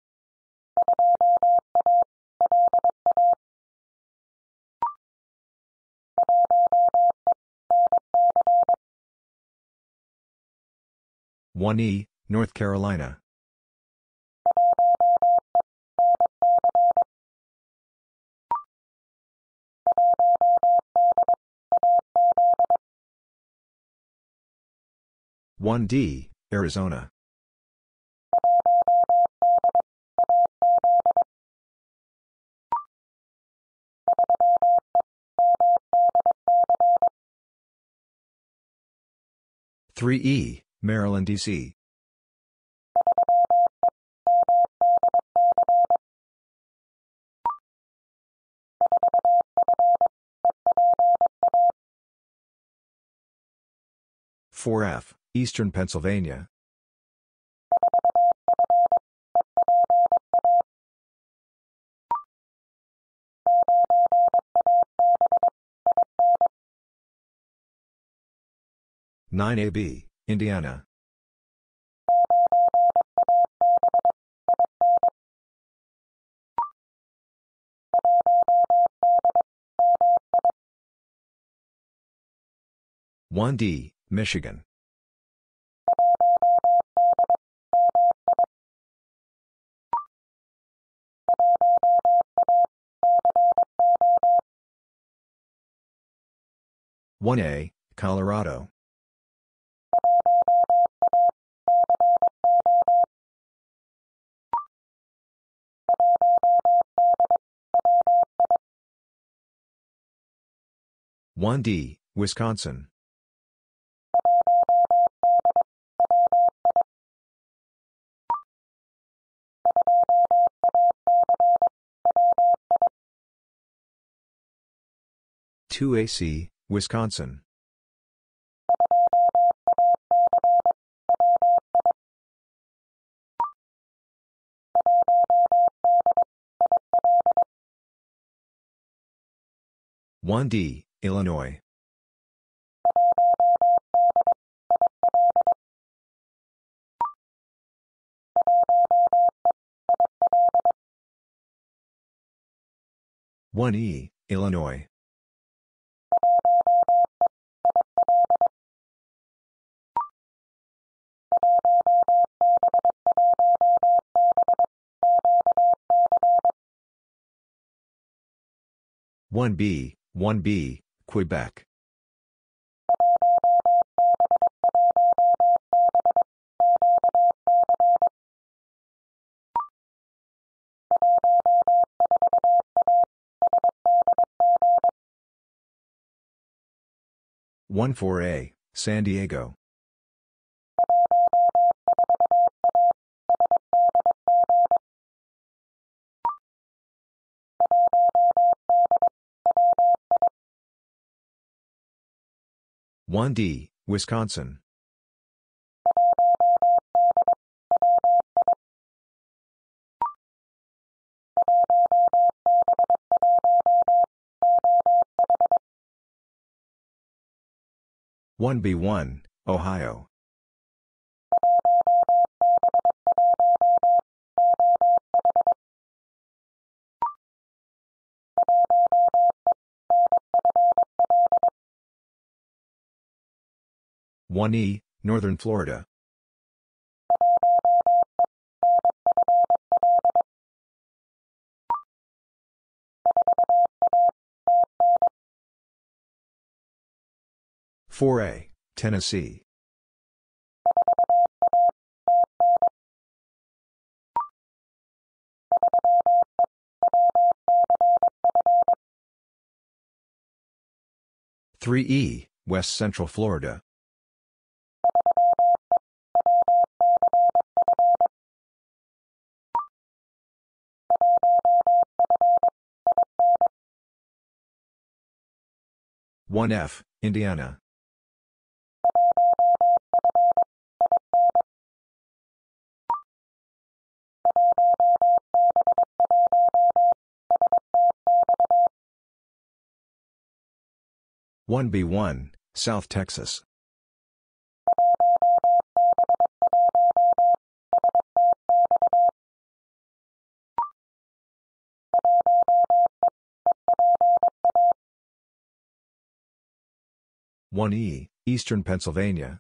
1 E, North Carolina. 1 D, Arizona. 3 E, Maryland, D.C. 4 F, Eastern Pennsylvania. 9 AB, Indiana. 1 D, Michigan. 1 A, Colorado. 1 D, Wisconsin. 2 AC, Wisconsin. 1D, Illinois. 1E, Illinois. 1B, Quebec. 14A, San Diego. 1D, Wisconsin. 1B1, Ohio. 1E, Northern Florida. 4A, Tennessee. 3E, West Central Florida. 1F, Indiana. 1B1, South Texas. 1E, Eastern Pennsylvania.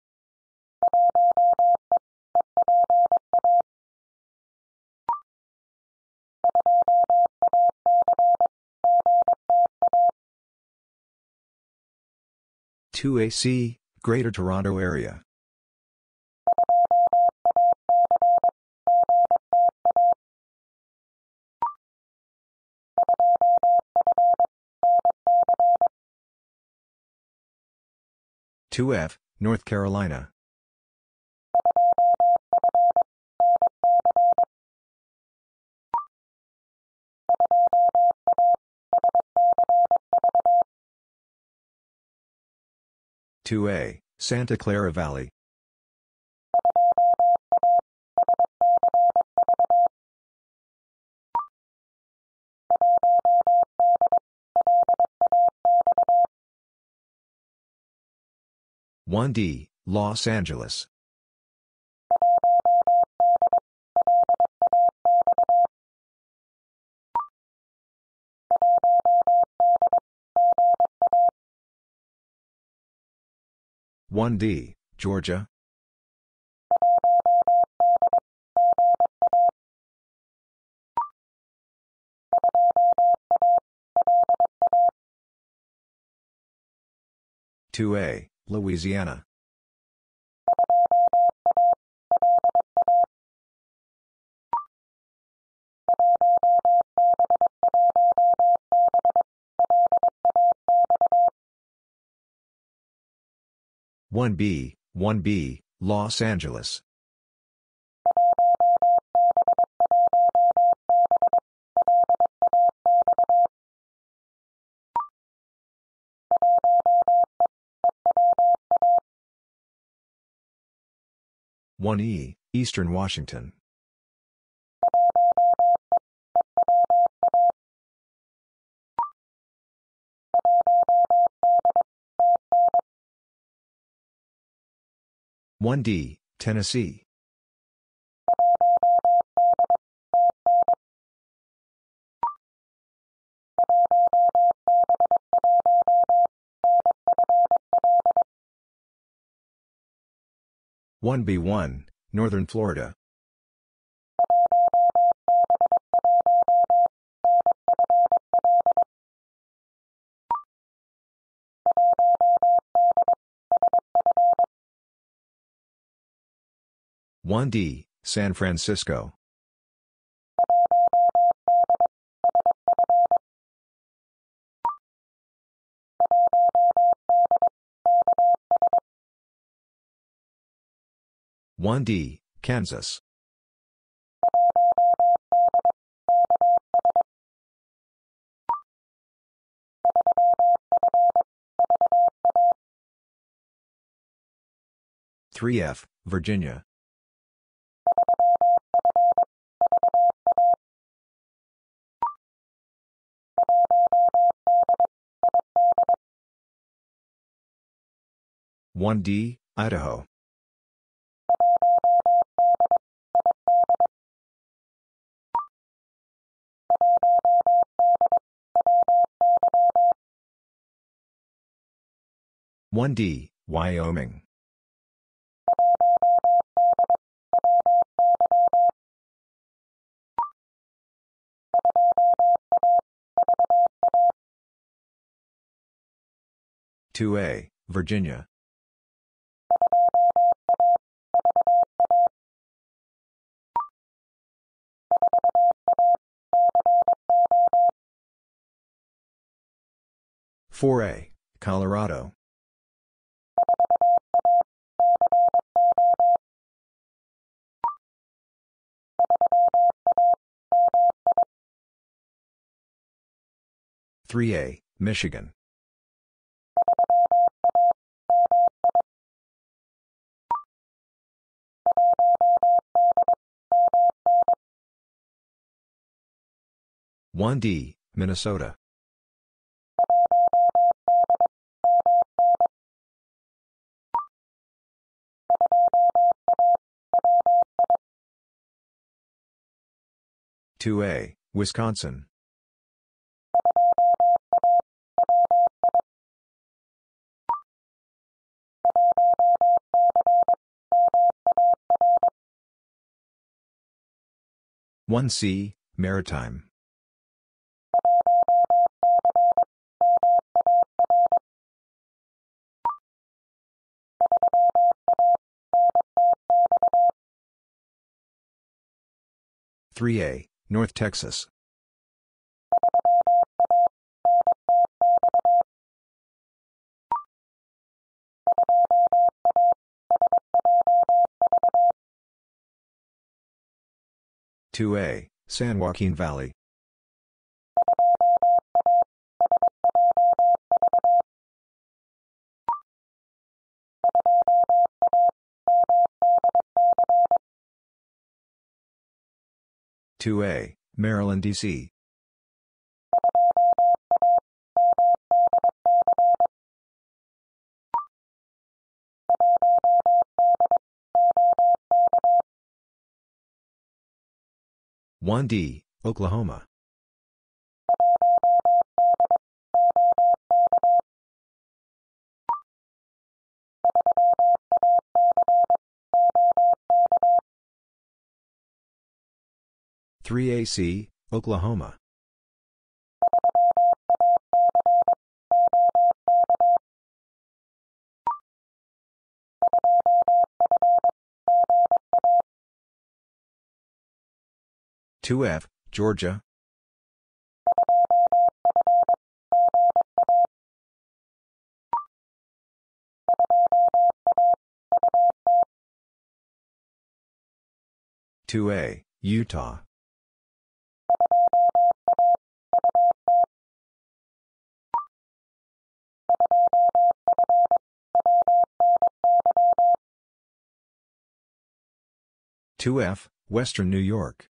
2AC, Greater Toronto Area. 2F, North Carolina. 2A, Santa Clara Valley. 1D, Los Angeles. 1D, Georgia. 2A, Louisiana. 1B, Los Angeles. 1E, Eastern Washington. 1D, Tennessee. 1B1, Northern Florida. 1D, San Francisco. 1D, Kansas. 3F, Virginia. 1D, Idaho. 1D, Wyoming. 2A, Virginia. 4A, Colorado. 3A, Michigan. 1D, Minnesota. 2A, Wisconsin. 1C, Maritime. 3A, North Texas. 2A, San Joaquin Valley. 2A, Maryland, D.C. 1D, Oklahoma. 3AC, Oklahoma. 2F, Georgia. 2A, Utah. 2F, Western New York.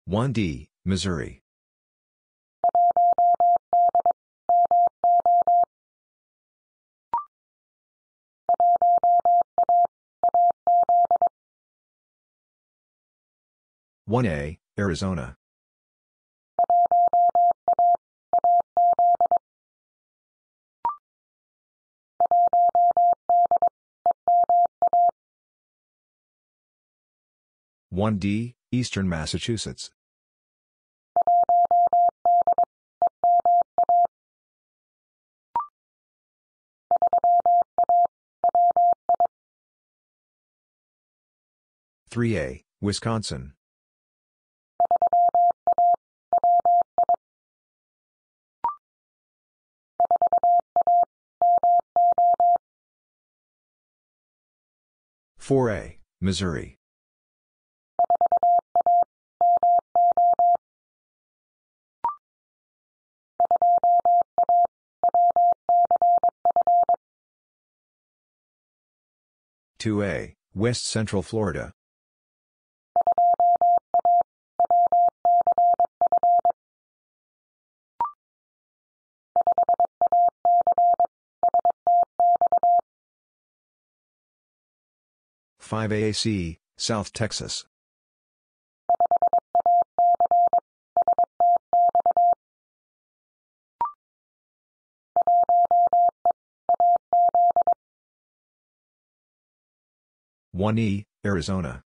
1D, Missouri. 1A, Arizona. 1D, Eastern Massachusetts. 3A, Wisconsin. 4A, Missouri. 2A, West Central Florida. 5AAC, South Texas. 1E, Arizona.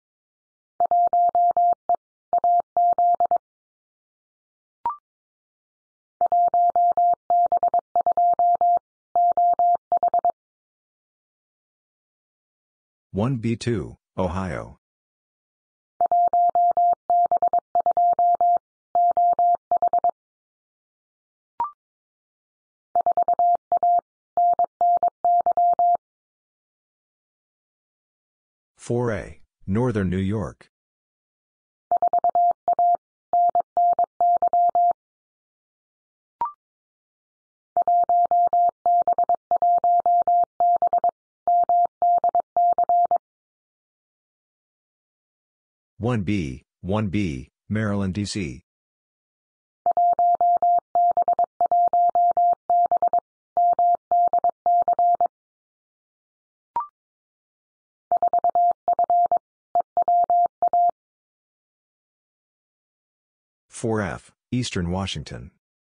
1B2, Ohio. 4A, Northern New York. 1B, Maryland, D.C. 4F, Eastern Washington.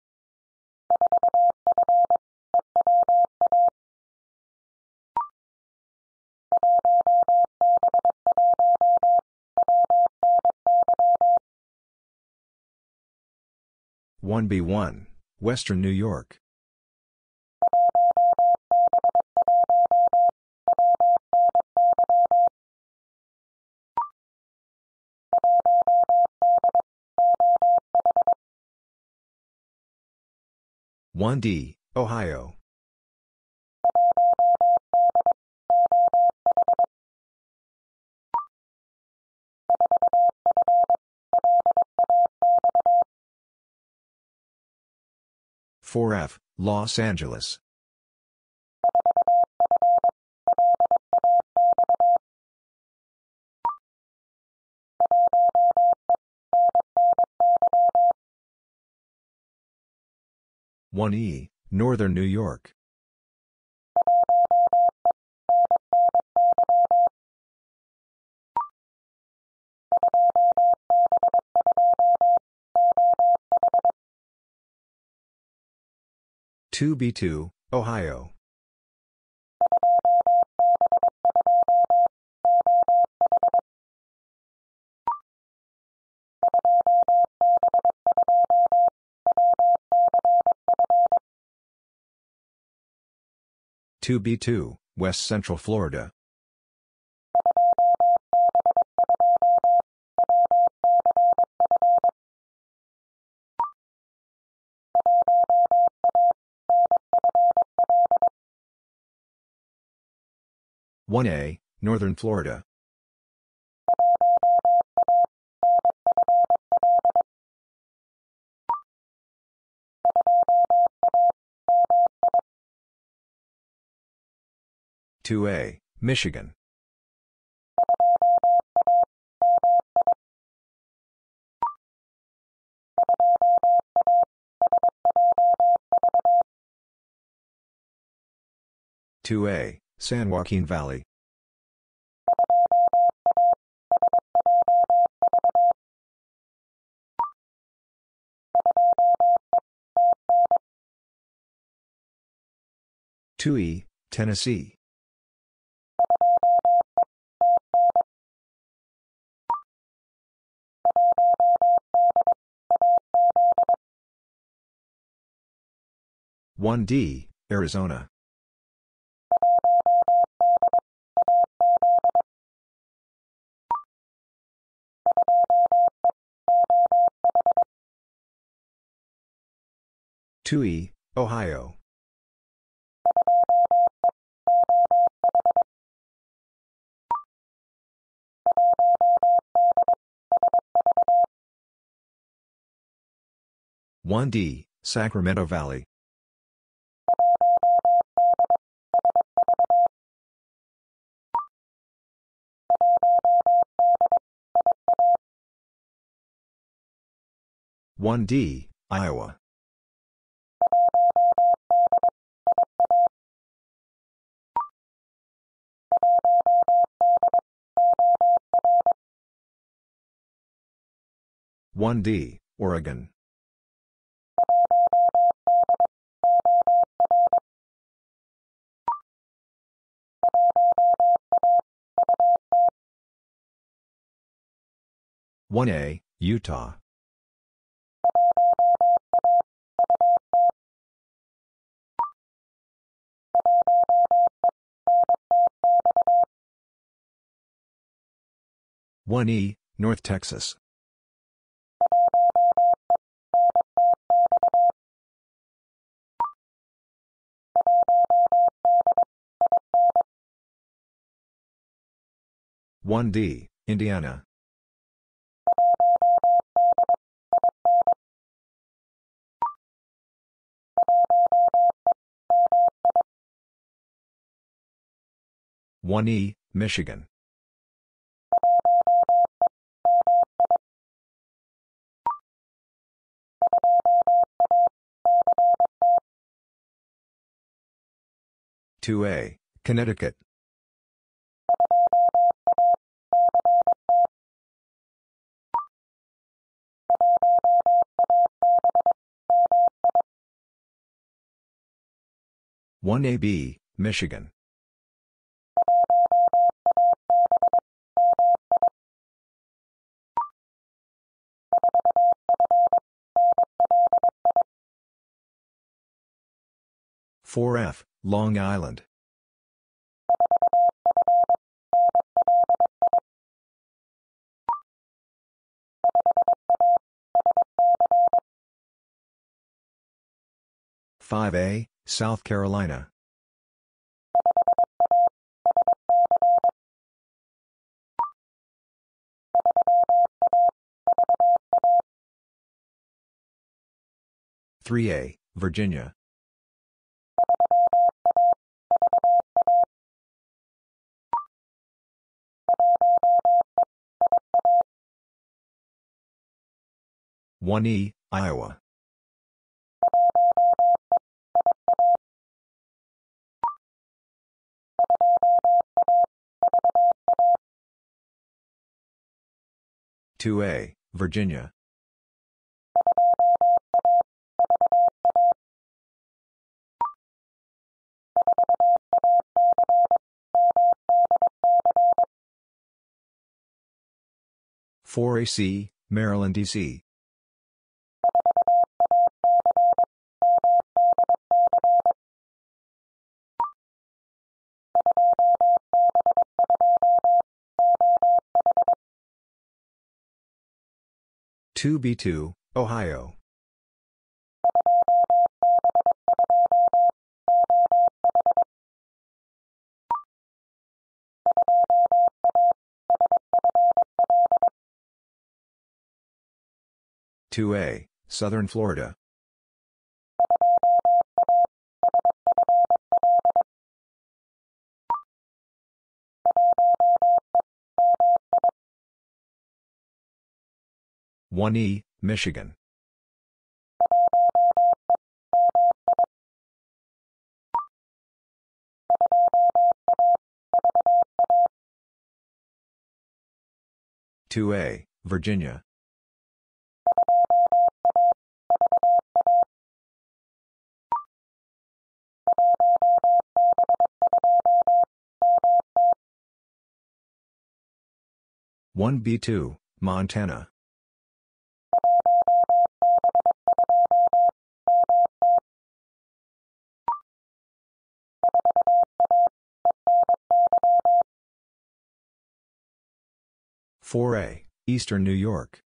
1B1, Western New York. 1D, Ohio. 4F, Los Angeles. 1E, Northern New York. 2B2, Ohio. 2B2, West Central Florida. 1A, Northern Florida. 2A, Michigan. 2A, San Joaquin Valley. 2E, Tennessee. 1D, Arizona. 2E, Ohio. 1D, Sacramento Valley. 1D, Iowa. 1D, Oregon. 1A, Utah. 1E, North Texas. 1D, Indiana. 1E, Michigan. 2A, Connecticut. 1AB, Michigan. 4F, Long Island. 5A, South Carolina. 3A, Virginia. 1E, Iowa. 2A, Virginia. 4AC, Maryland, D.C. 2B2, Ohio. 2A, Southern Florida. 1E, Michigan. 2A, Virginia. 1B2, Montana. 4A, Eastern New York.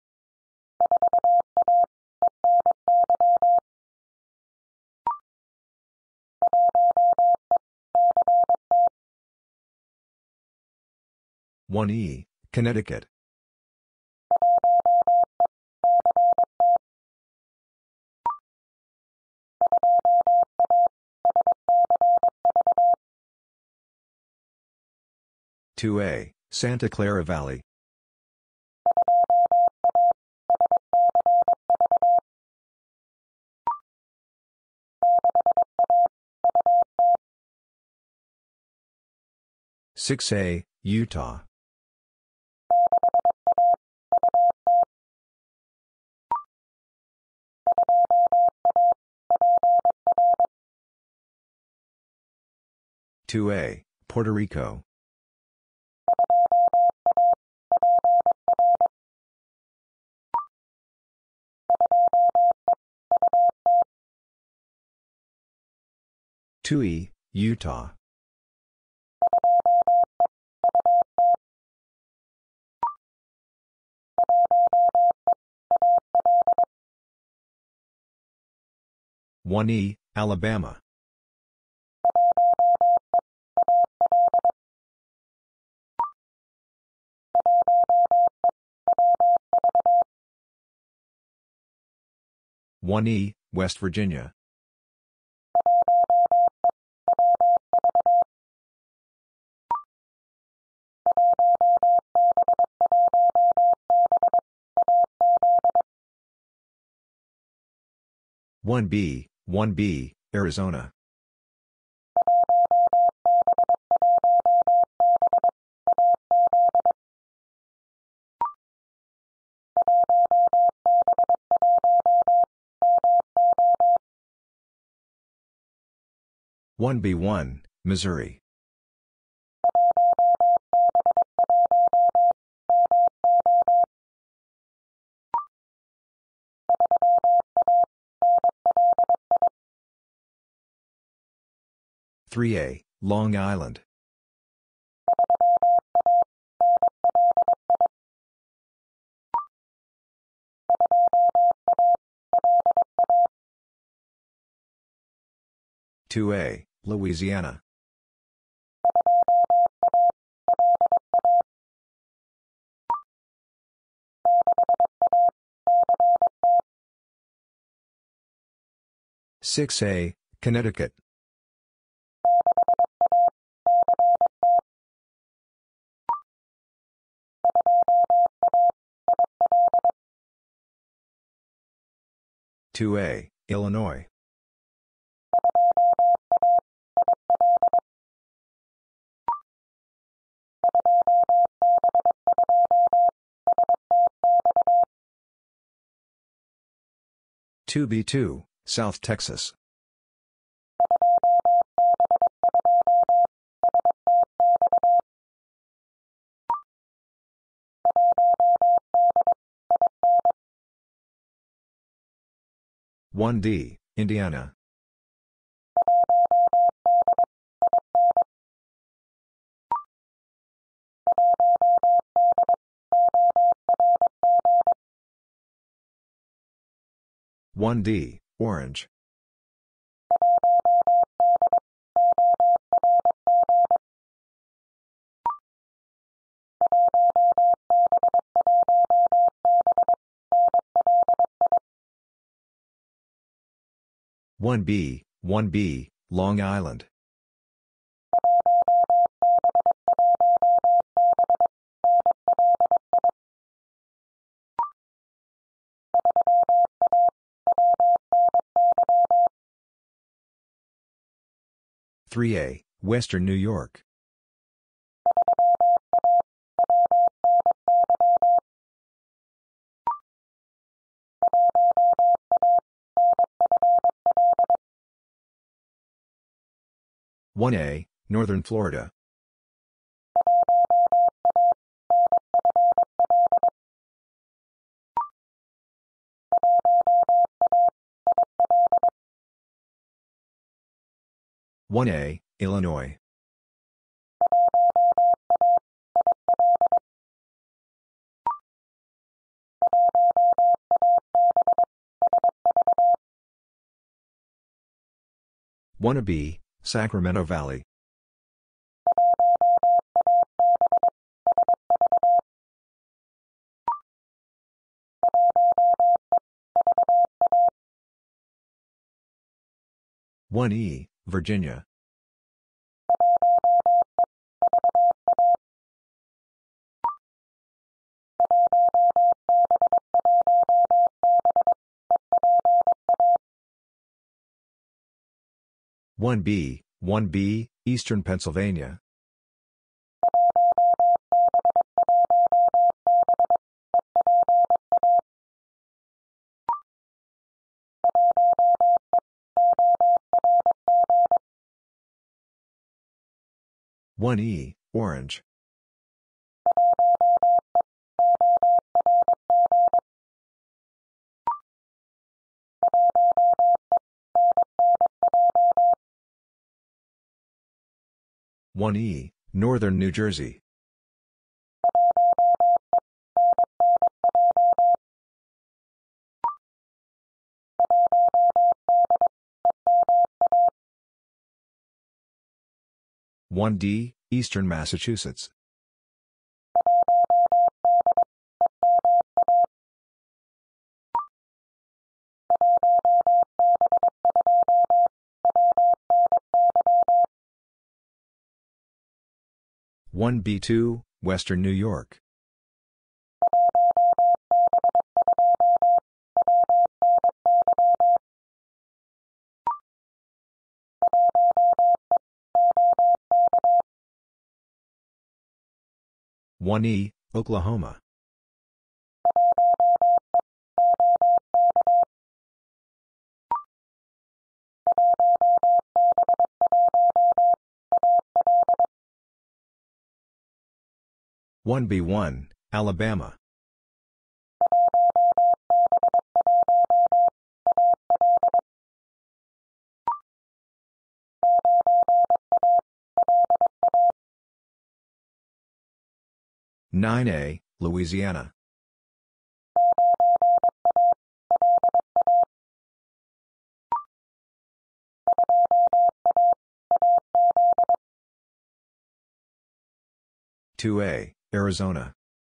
1E, Connecticut. 2A, Santa Clara Valley. 6A, Utah. 2A, Puerto Rico. 2E, Utah. 1E, Alabama. 1E, West Virginia. 1B, Arizona. 1B1, Missouri. 3A, Long Island. 2A, Louisiana. 6A, Connecticut. 2A, Illinois. 2B2, South Texas. 1D, Indiana. 1D, Orange. 1B, Long Island. 3A, Western New York. 1A, Northern Florida. 1A, Illinois. 1B, Sacramento Valley. 1E, Virginia. 1B, Eastern Pennsylvania. 1E, Orange. 1E, Northern New Jersey. 1D, Eastern Massachusetts. 1B2, Western New York. 1E, Oklahoma. 1B1, Alabama. 9A, Louisiana. 2A, Arizona.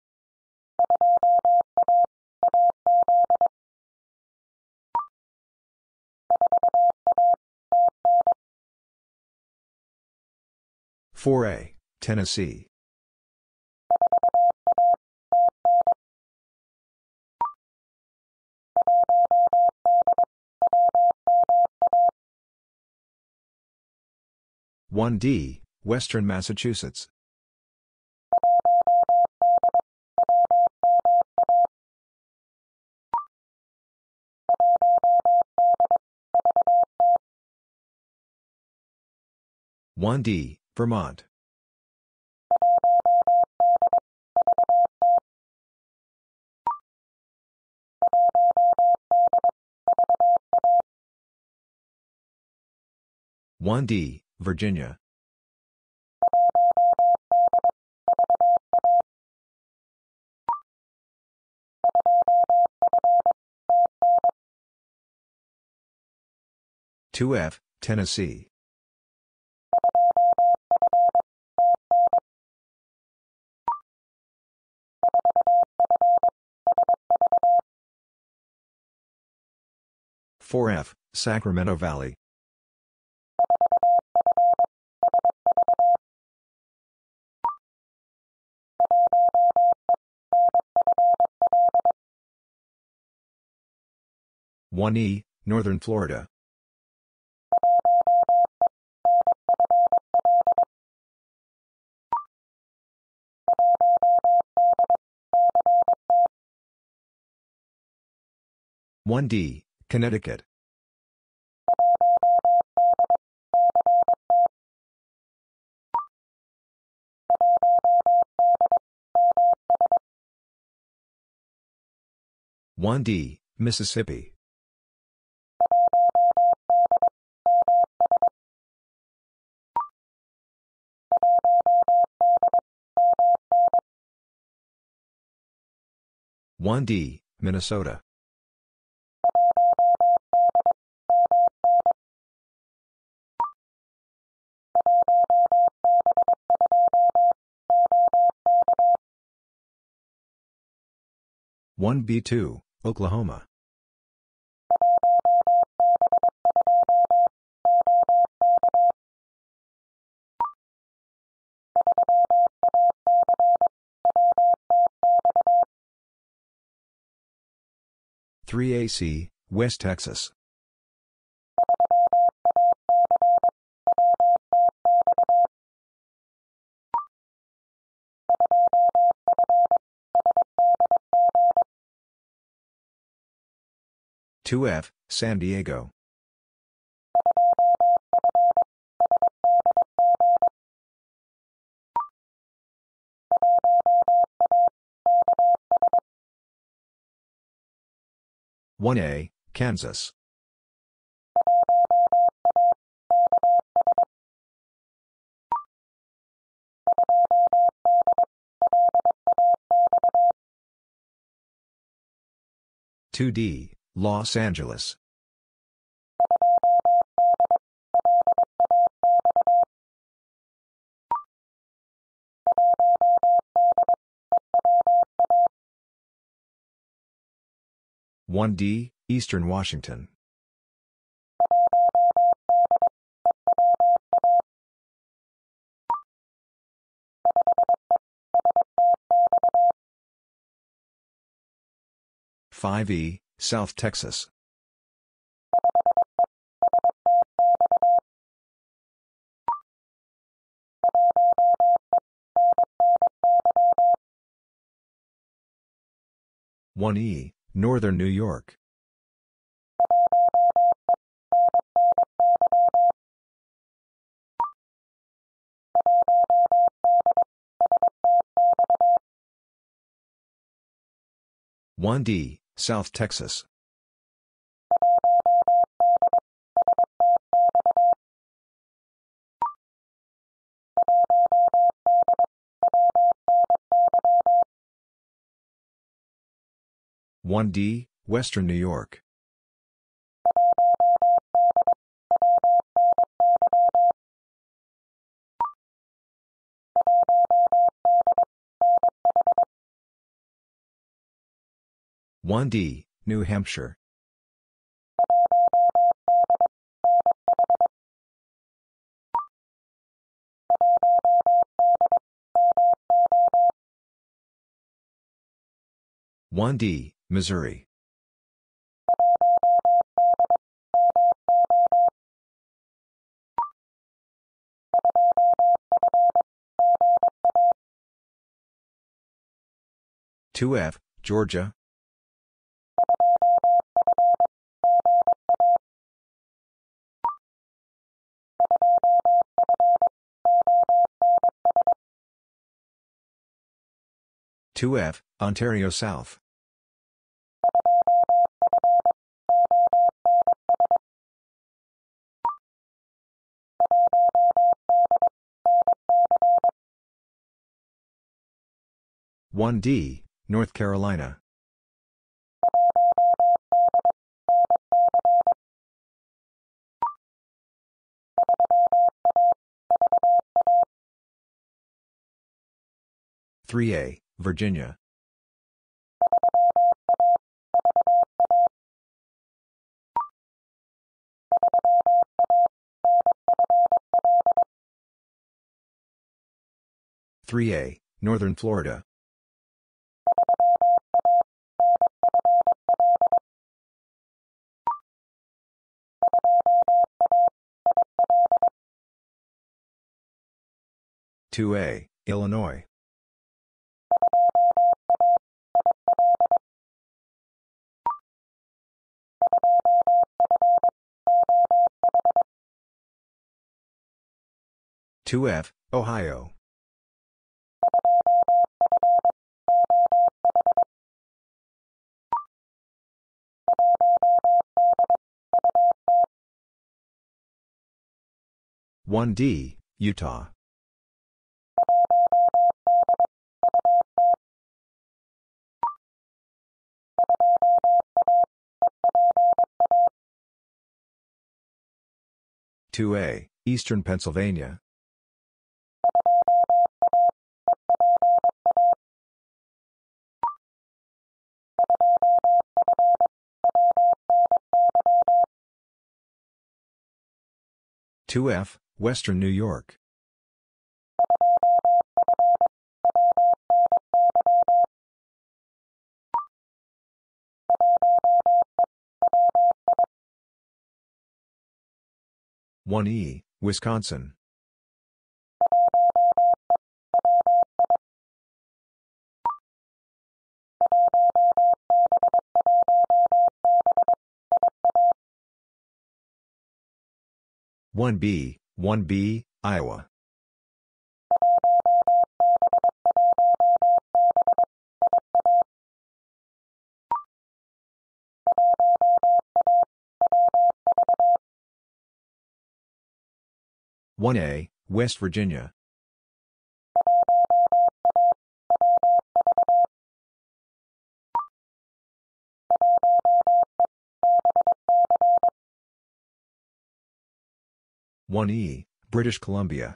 4A, Tennessee. 1D, Western Massachusetts. 1D, Vermont. 1D, Virginia. 2F, Tennessee. 4F, Sacramento Valley. 1E, Northern Florida. 1D, Connecticut. 1D, Mississippi. 1D, Minnesota. 1B2, Oklahoma. 3AC, West Texas. 2F, San Diego. 1A, Kansas. 2D, Los Angeles. 1D, Eastern Washington. 5E, South Texas. 1E, Northern New York. 1D, South Texas. 1D, Western New York. 1D, New Hampshire. 1D, Missouri. 2F, Georgia. 2F, Ontario South. 1D, North Carolina. 3A, Virginia. 3A, Northern Florida. 2A, Illinois. 2F, Ohio. 1D, Utah. 2A, Eastern Pennsylvania. 2F, Western New York. 1E, Wisconsin. 1B, Iowa. 1A, West Virginia. 1E, British Columbia.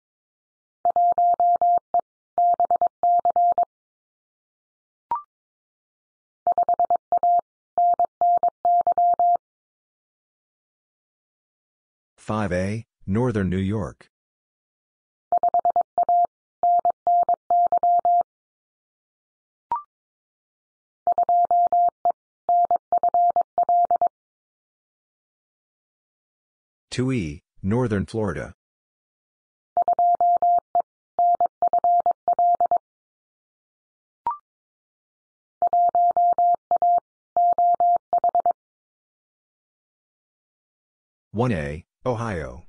5A, Northern New York. 2E, Northern Florida. 1A, Ohio.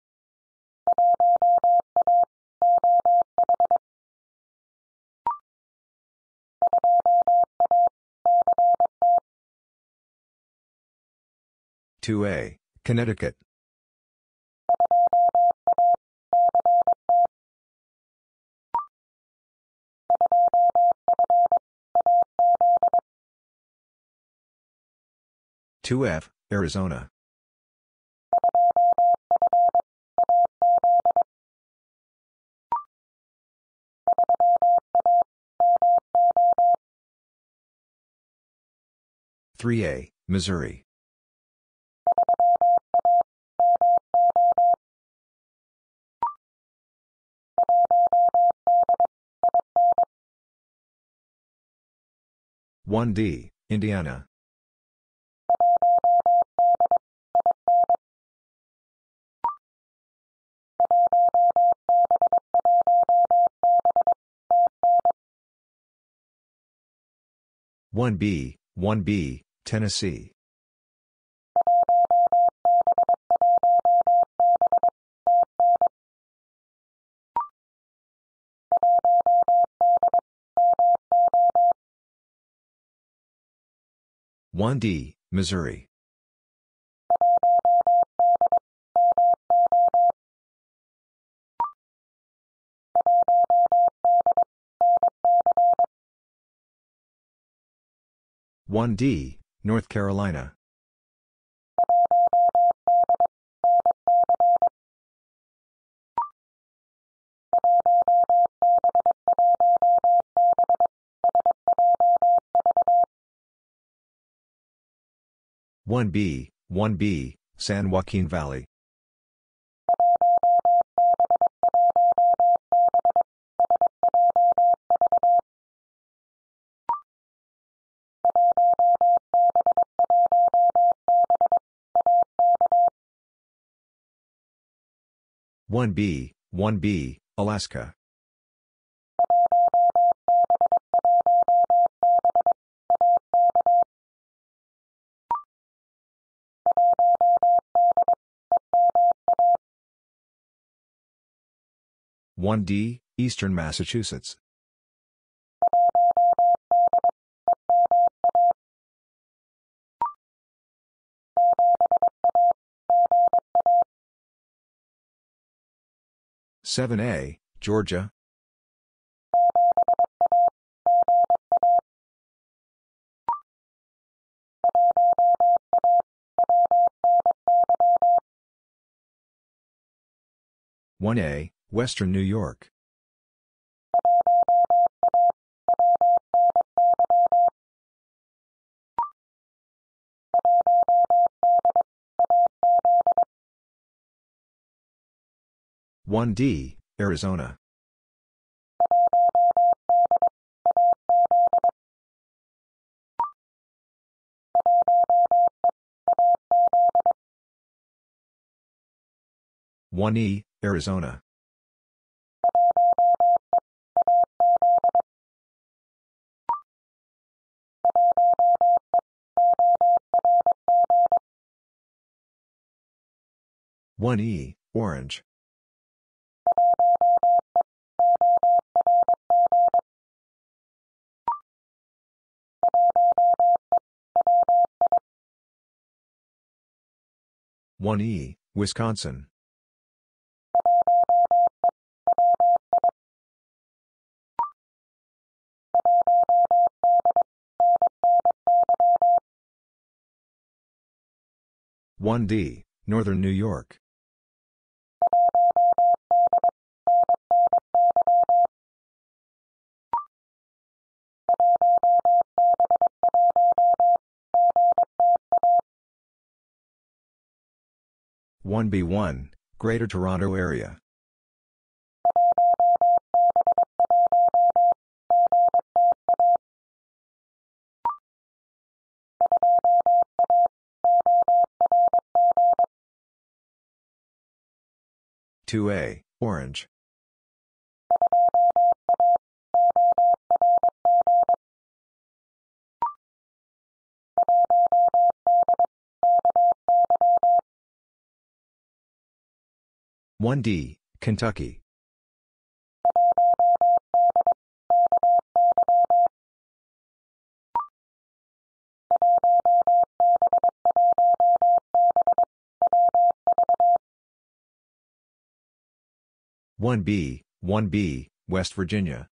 2A, Connecticut. 2F, Arizona. 3A, Missouri. 1D, Indiana. 1B, Tennessee. 1D, Missouri. 1D, North Carolina. 1B, San Joaquin Valley. 1B, Alaska. 1D, Eastern Massachusetts. 7A, Georgia. 1A, Western New York. 1D, Arizona. 1E, Arizona. 1E, Orange. 1E, Wisconsin. 1D, Northern New York. 1B1, Greater Toronto Area. 2A, Orange. 1D, Kentucky. 1B, West Virginia.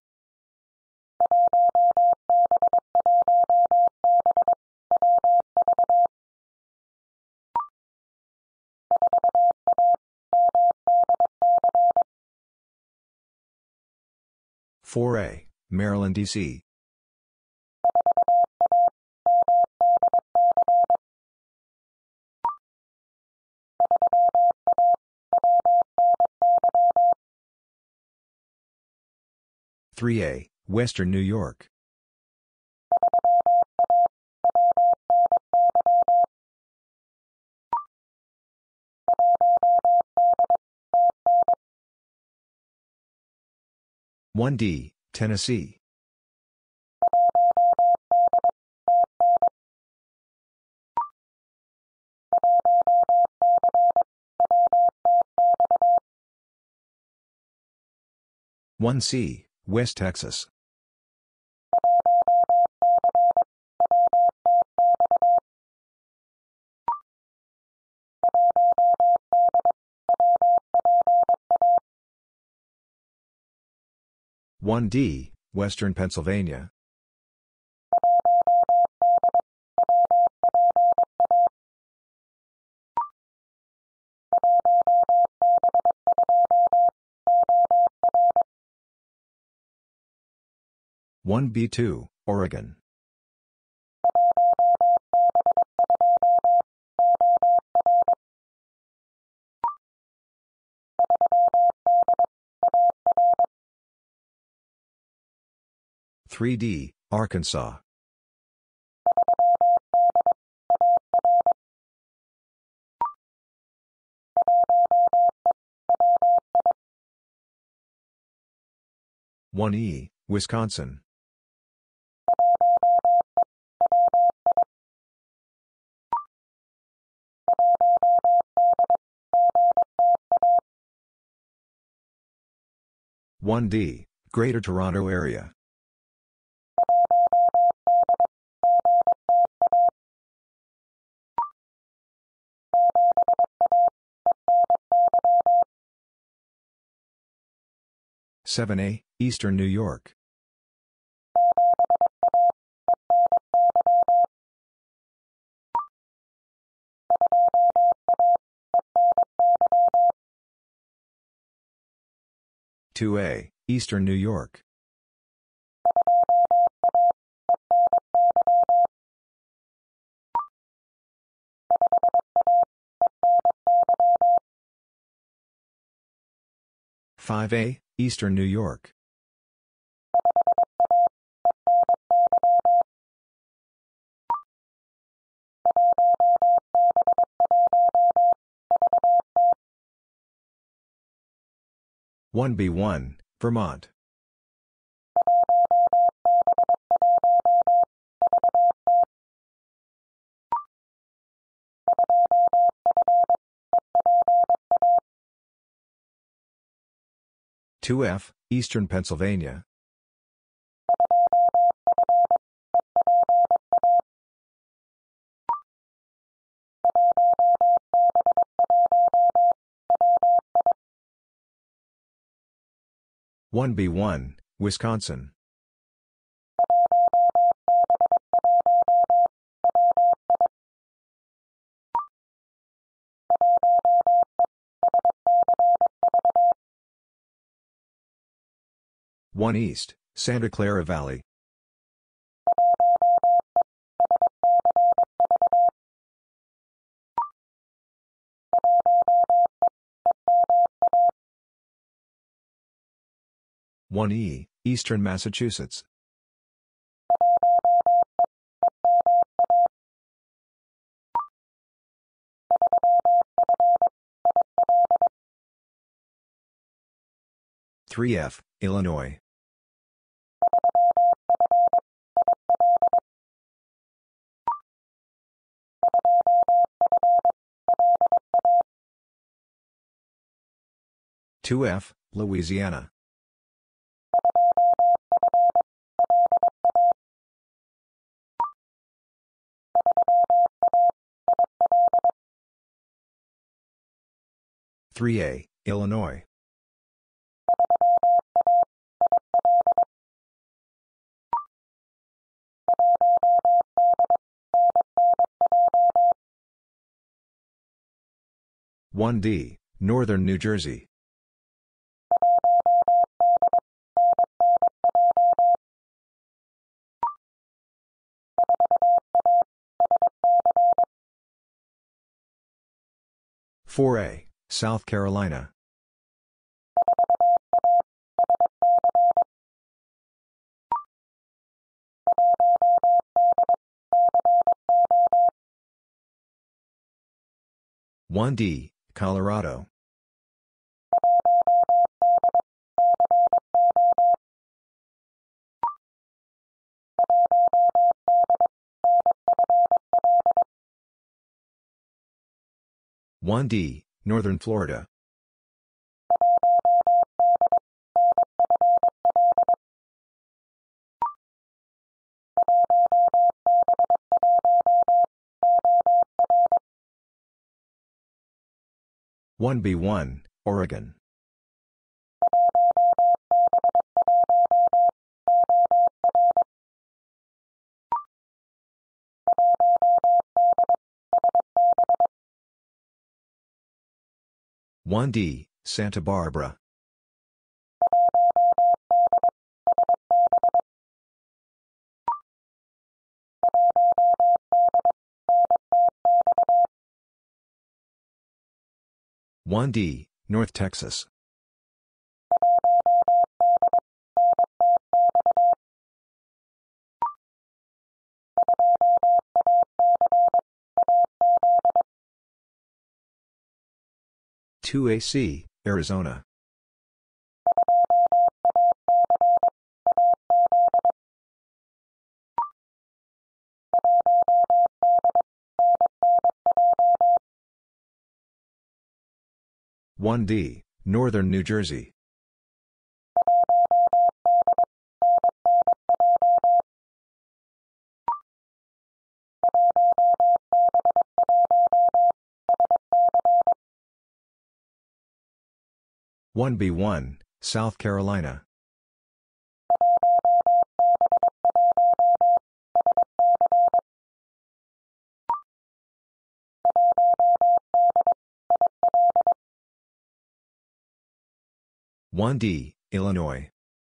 4A, Maryland, D.C. 3A, Western New York. 1D, Tennessee. 1C, West Texas. 1D, Western Pennsylvania. 1B2, Oregon. 3D, Arkansas. 1E, Wisconsin. 1D, Greater Toronto Area. Seven A, Eastern New York. 2A, Eastern New York. 5A, Eastern New York. 1B1, Vermont. 2F, Eastern Pennsylvania. 1B1, Wisconsin. 1 East, Santa Clara Valley. 1E, Eastern Massachusetts. 3F, Illinois. 2F, Louisiana. 3A, Illinois. 1D, Northern New Jersey. 4A, South Carolina. 1D, Colorado. 1D, Northern Florida. 1B1, Oregon. 1D, Santa Barbara. 1D, North Texas. 2AC, Arizona. 1D, Northern New Jersey. 1B1, South Carolina. 1D, Illinois.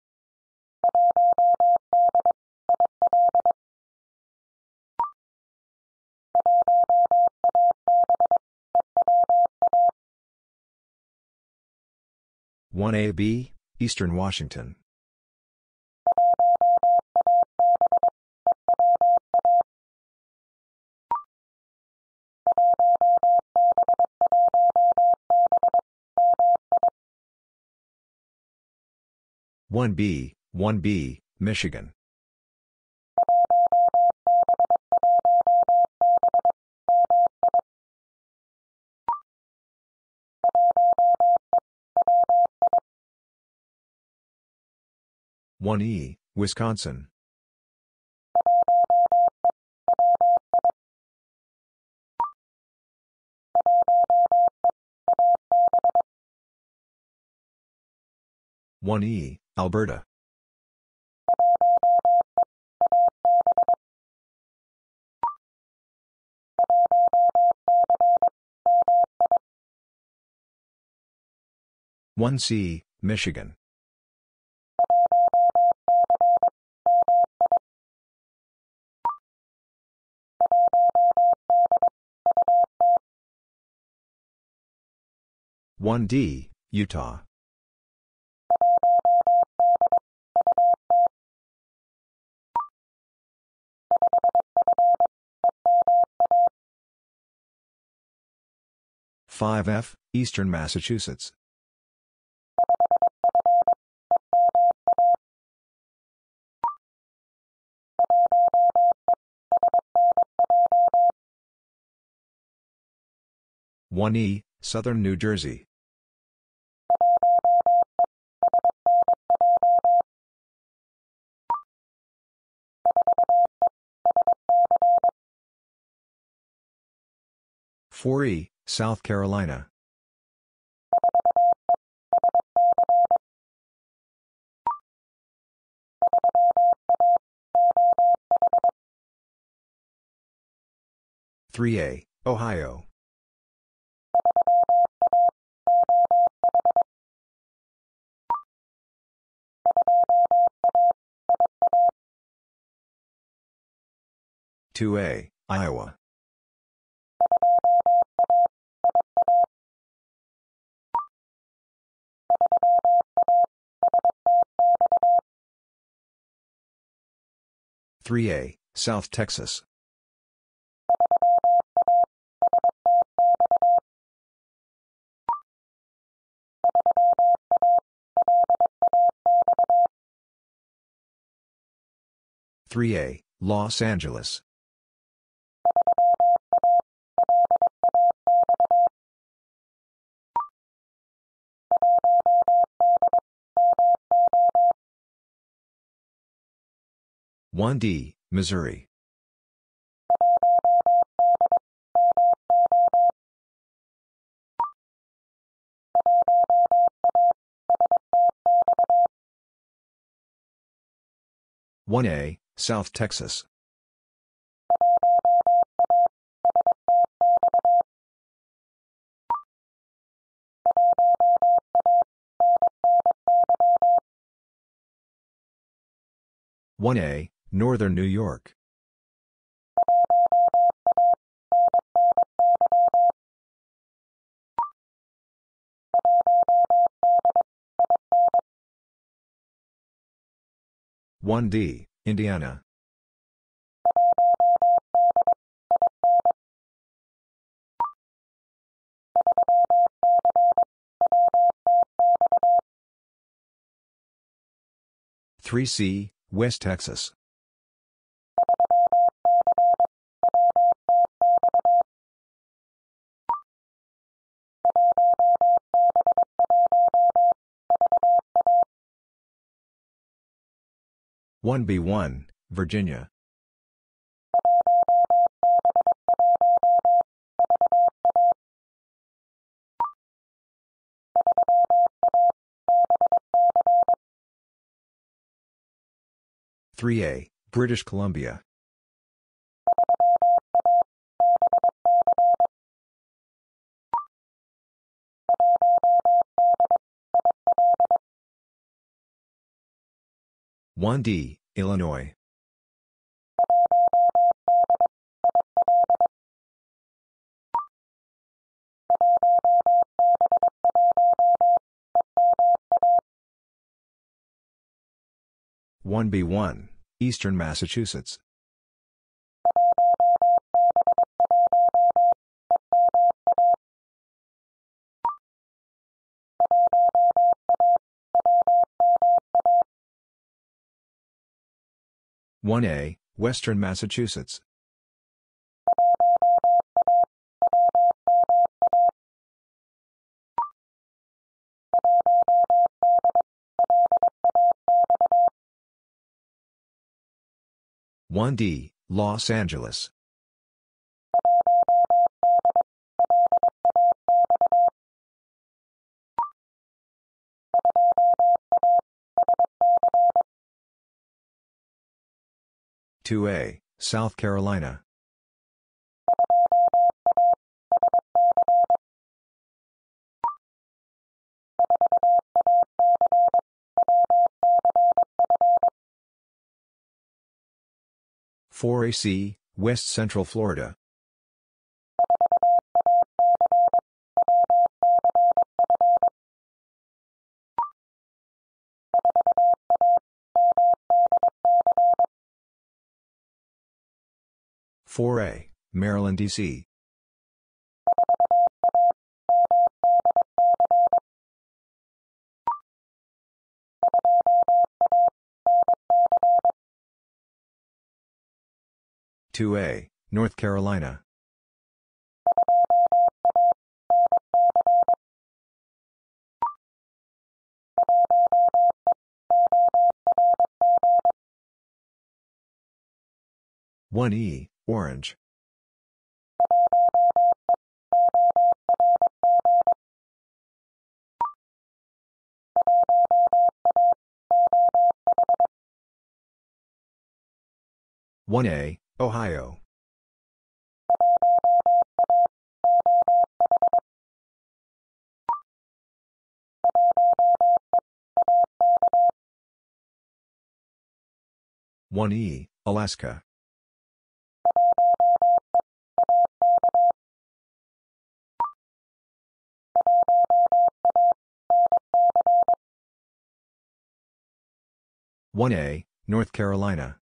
1AB, Eastern Washington. 1B, Michigan. 1E, Wisconsin. 1E, Alberta. 1C, Michigan. 1D, Utah. 5F, Eastern Massachusetts. 1E, Southern New Jersey. 4E, South Carolina. 3A, Ohio. 2A, Iowa. 3A, South Texas. 3A, Los Angeles. 1D, Missouri. 1A, South Texas. 1A, Northern New York. 1D, Indiana. 3C, West Texas. 1B1, Virginia. 3A, British Columbia. 1D, Illinois. 1B1, Eastern Massachusetts. 1A, Western Massachusetts. 1D, Los Angeles. 2A, South Carolina. 4AC, West Central Florida. 4A, Maryland, D.C. 2A, North Carolina. 1E, Orange. 1A, Ohio. 1E, Alaska. 1A, North Carolina.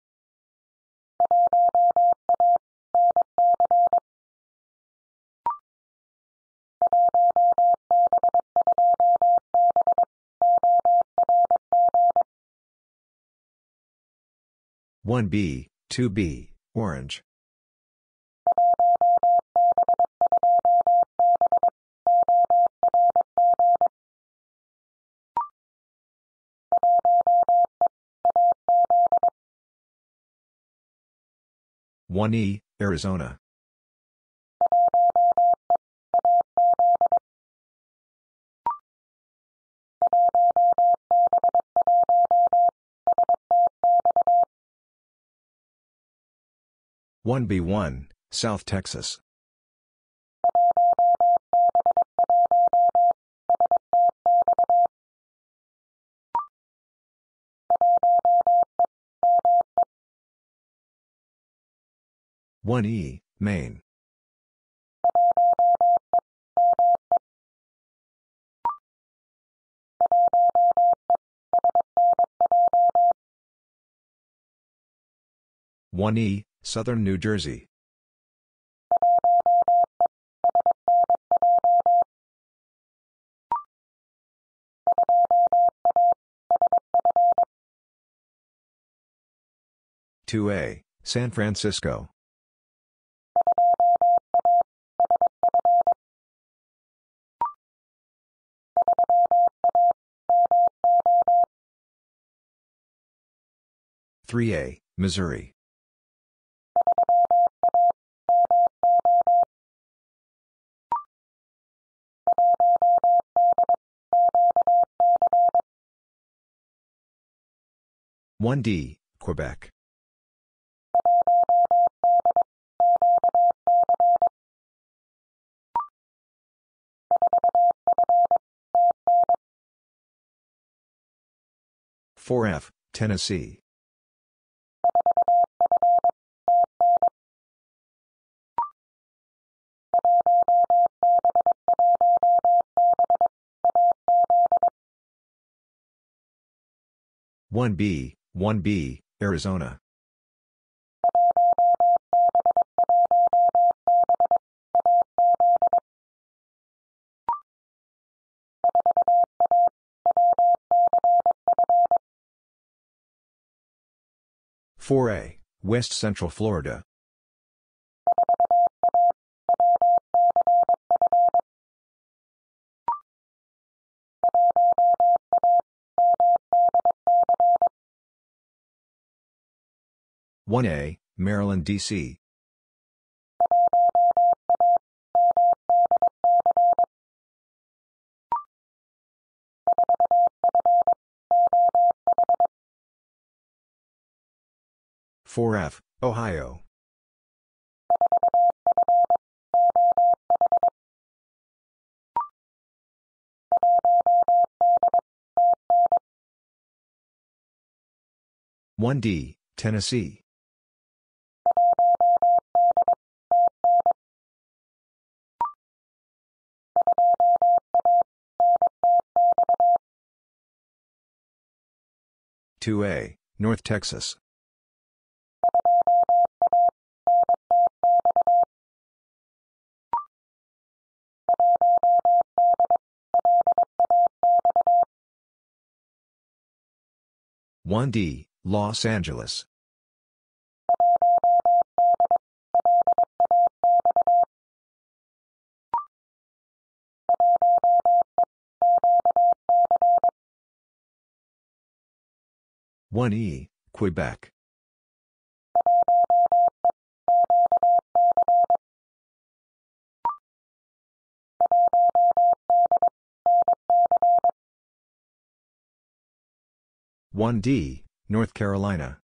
1B, 2B, Orange. 1E, Arizona. 1B1, South Texas. 1E, Maine. 1E, Southern New Jersey. 2A, San Francisco. 3A, Missouri. 1D, Quebec. 4F, Tennessee. 1B, Arizona. 4A, West Central Florida. 1A, Maryland, D.C. 4F, Ohio. 1D, Tennessee. 2A, North Texas. 1D, Los Angeles. 1E, Quebec. 1D, North Carolina.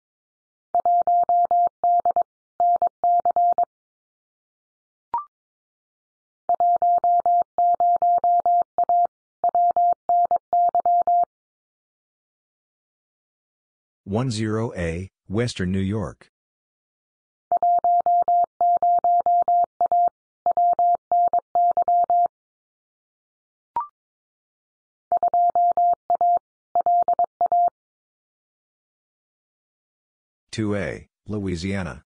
10A, Western New York. 2A, Louisiana.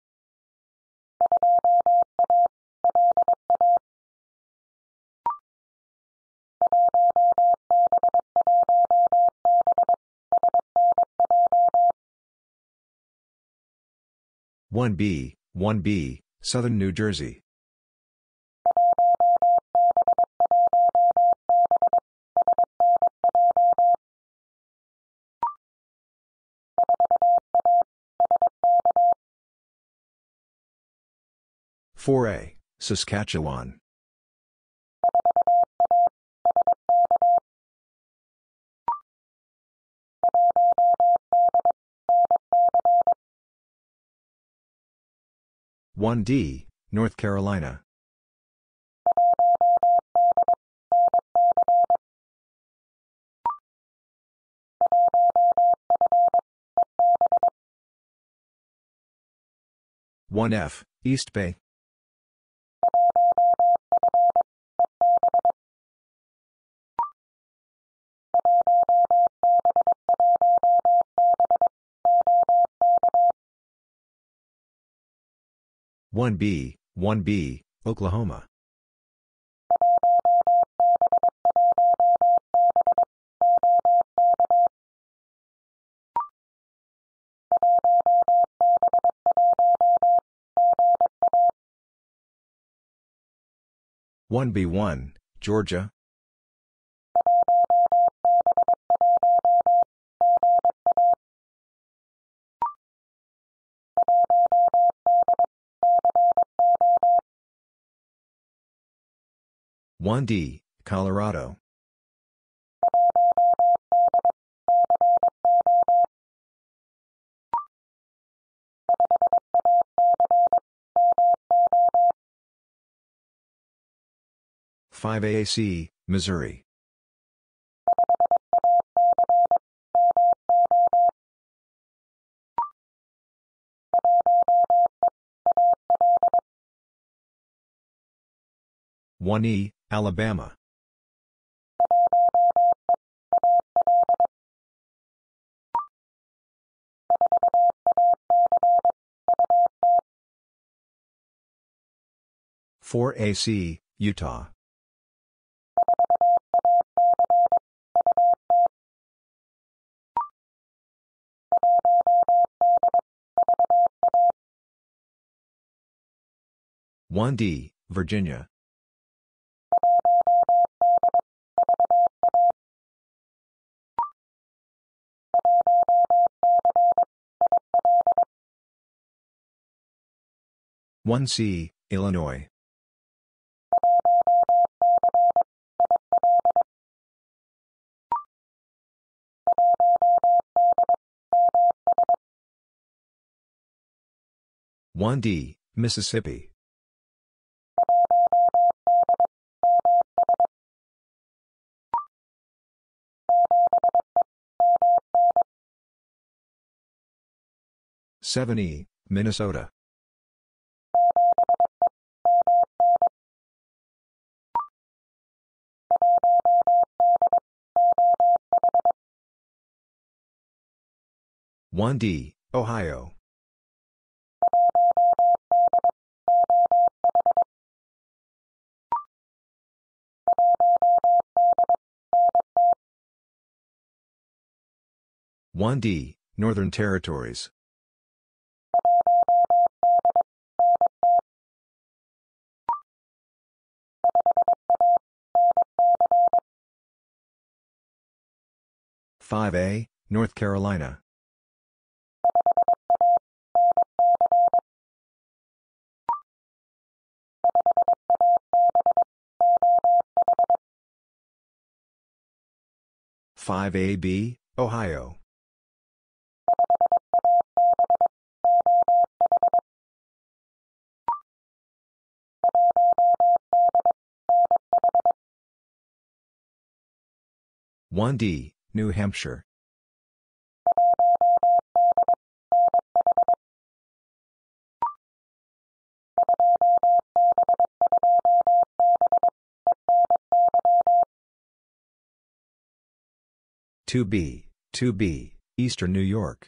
1B, Southern New Jersey. 4A, Saskatchewan. 1D, North Carolina. 1F, East Bay. 1B, Oklahoma. 1B1, Georgia. 1D, Colorado. 5AAC, Missouri. 1E, Alabama. 4AC, Utah. 1D, Virginia. 1C, Illinois. 1D, Mississippi. 7E, Minnesota. 1D, Ohio. 1D, Northern Territories. 5A, North Carolina. 5AB, Ohio. 1D, New Hampshire. 2B, Eastern New York.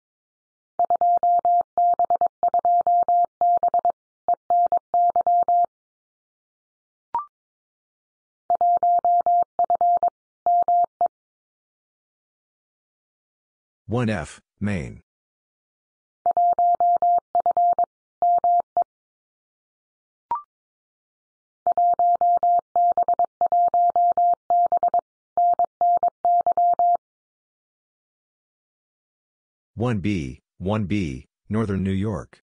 1F, Maine. 1B, Northern New York.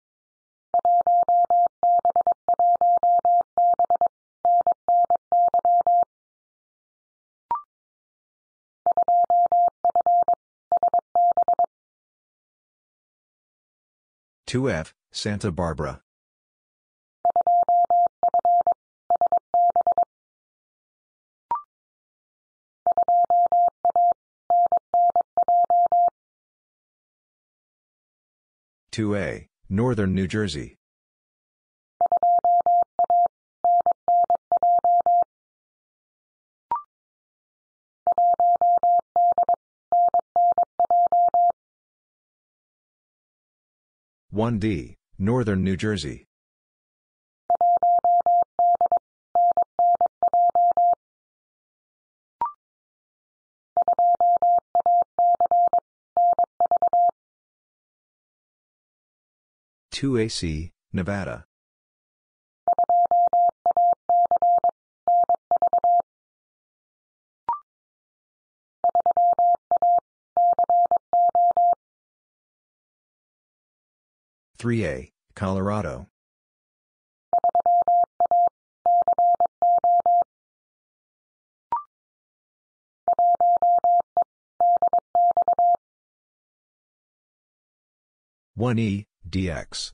2F, Santa Barbara. 2A, Northern New Jersey. 1D, Northern New Jersey. 2AC, Nevada. 3A, Colorado. 1E, DX.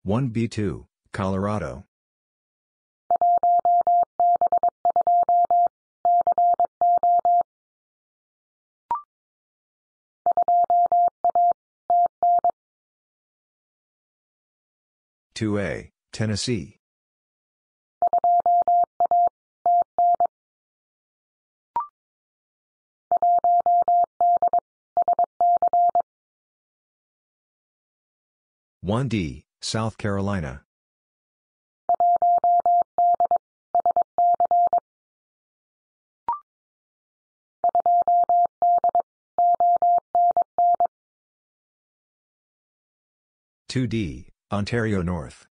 1B2, Colorado. 2A, Tennessee. 1D, South Carolina. 2D, Ontario North.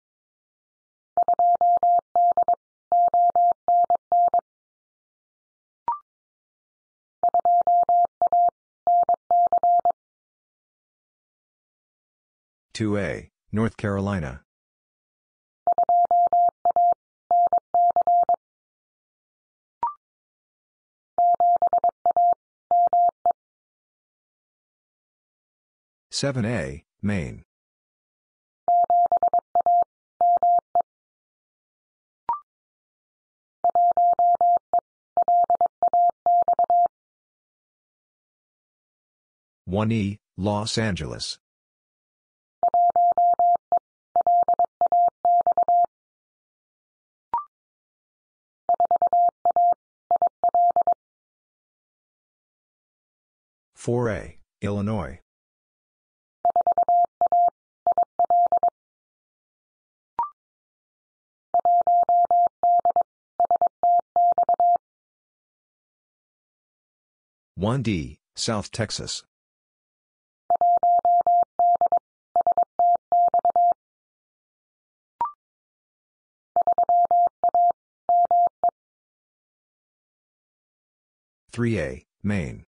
2A, North Carolina. 7A, Maine. 1E, Los Angeles. 4A, Illinois. 1D, South Texas. 3A, Maine.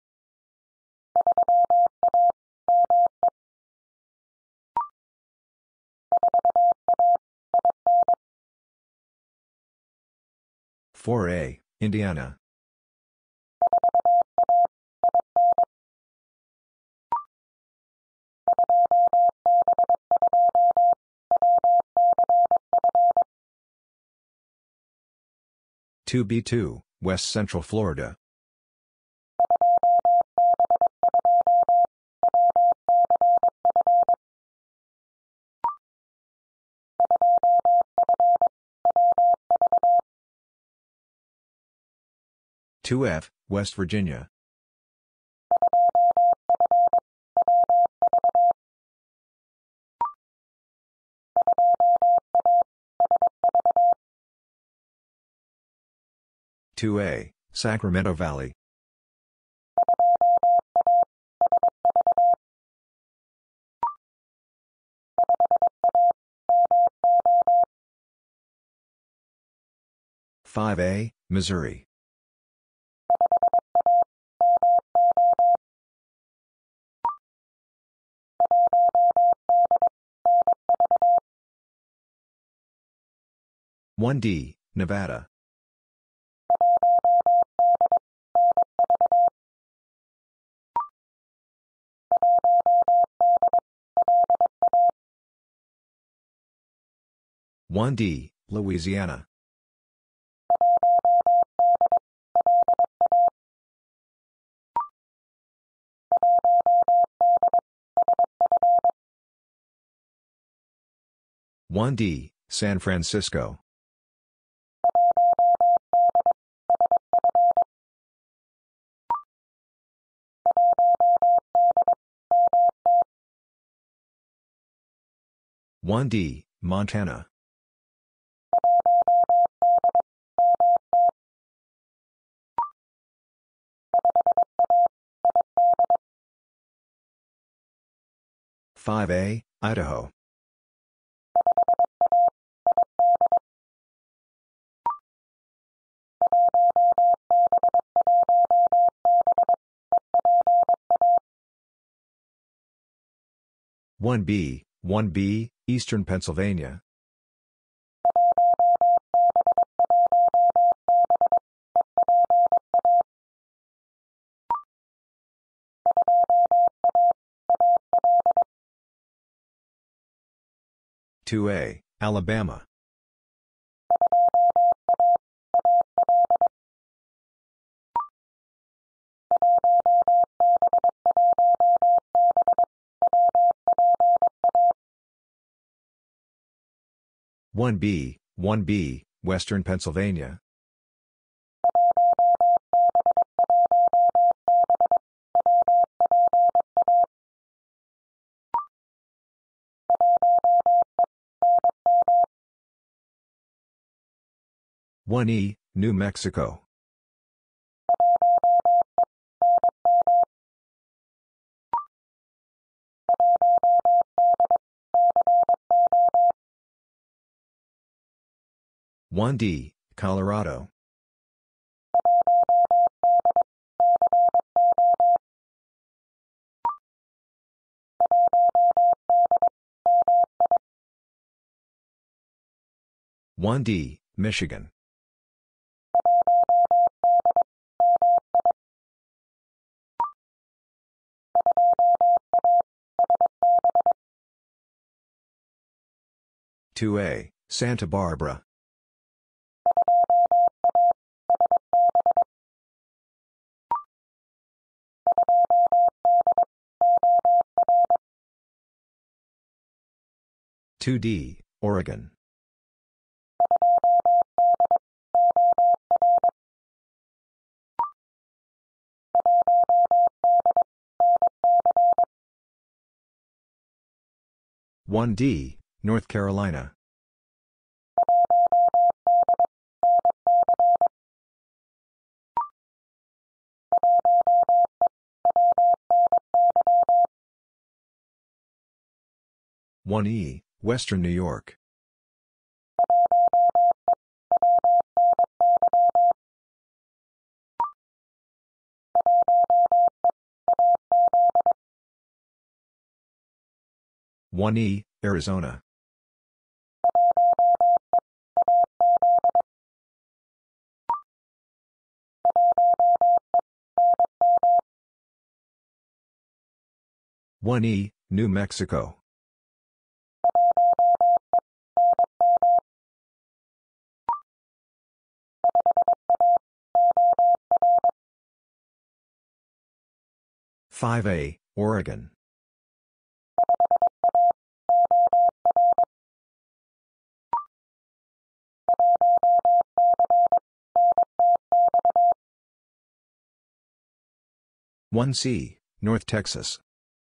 4A, Indiana. 2B2, West Central Florida. 2F, West Virginia. 2A, Sacramento Valley. 5A, Missouri. 1D, Nevada. 1D, Louisiana. 1D, San Francisco. 1D, Montana. 5A, Idaho. 1B, Eastern Pennsylvania. 2A, Alabama. 1B, Western Pennsylvania. 1E, New Mexico. 1D, Colorado. 1D, Michigan. 2A, Santa Barbara. 2D, Oregon. 1D, North Carolina. 1E, Western New York. 1E, Arizona. 1E, New Mexico. 5A, Oregon. 1C, North Texas.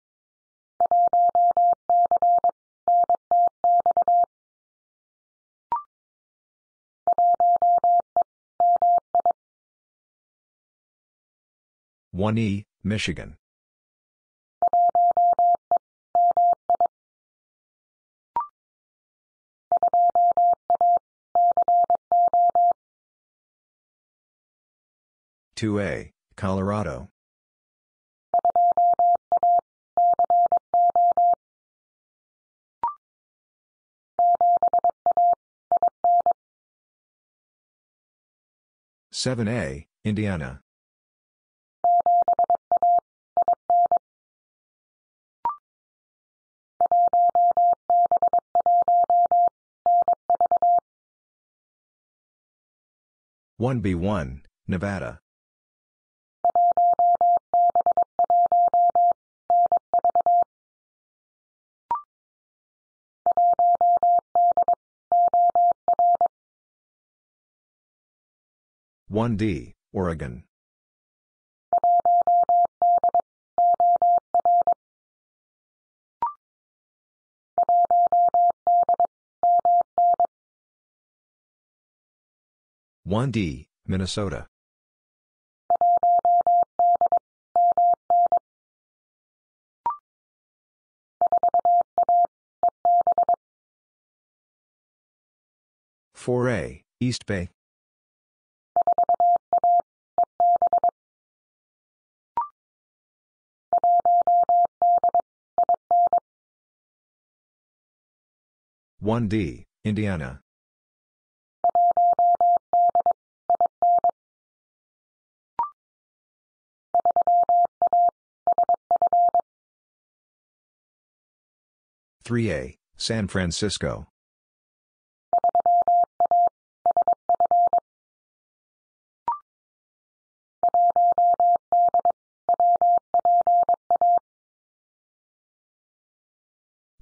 1E, Michigan. 2A, Colorado. 7A, Indiana. 1B1, Nevada. 1D, Oregon. 1D, Minnesota. 4A, East Bay. 1D, Indiana. 3A, San Francisco.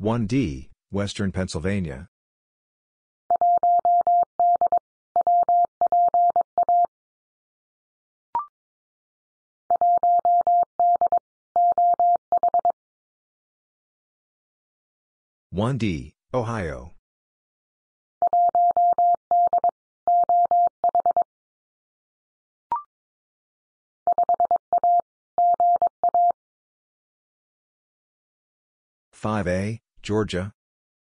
1D, Western Pennsylvania. 1D, Ohio. 5A, Georgia.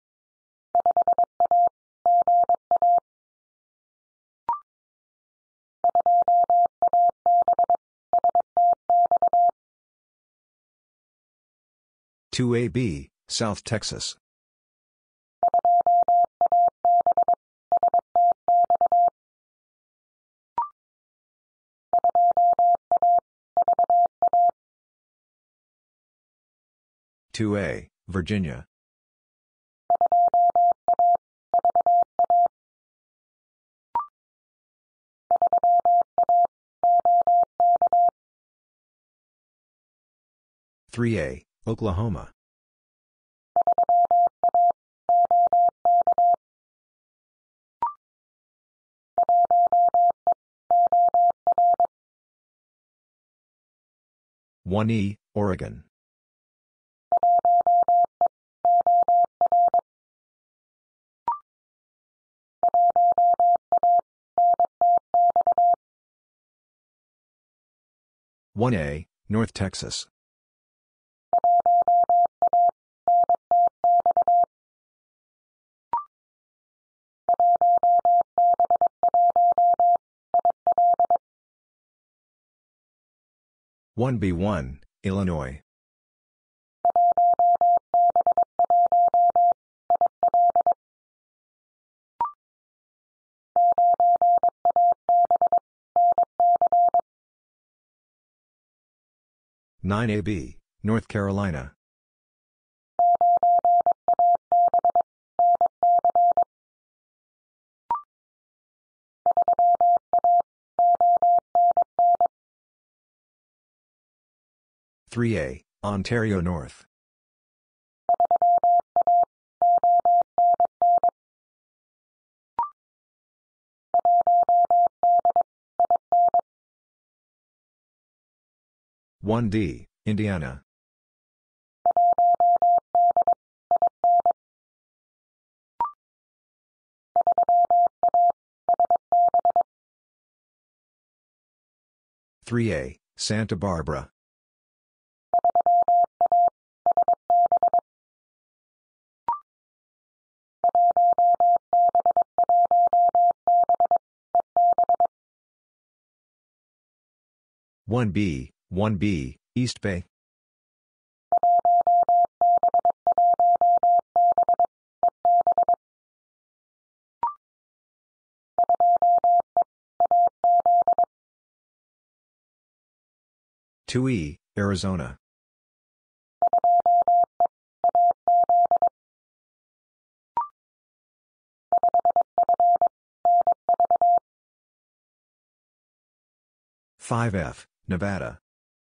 2AB, South Texas. 2A, Virginia. 3A, Oklahoma. 1E, Oregon. 1A, North Texas. 1B1, Illinois. 9AB, North Carolina. 3A, Ontario North. 1D, Indiana. 3A, Santa Barbara. 1B, East Bay. 2E, Arizona. 5F, Nevada.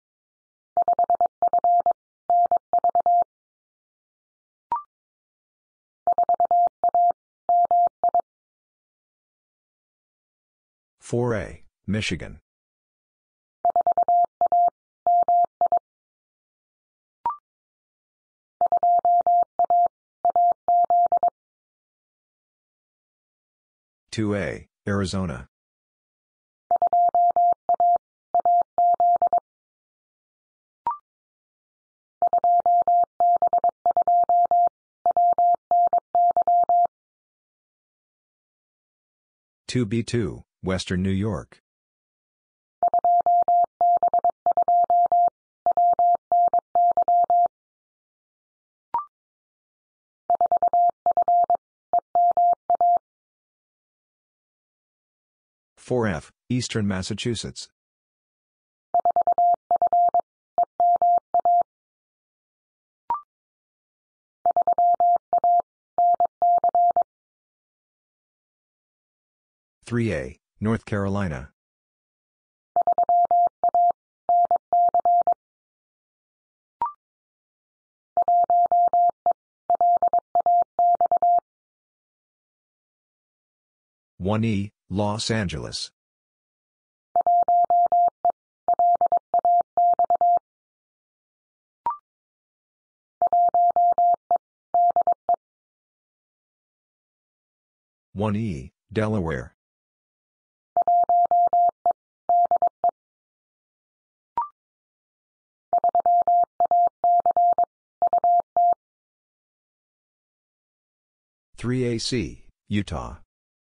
4A, Michigan. 2A, Arizona. 2B2, Western New York. 4F, Eastern Massachusetts. 3A, North Carolina. 1E, Los Angeles. 1E, Delaware. 3AC, Utah.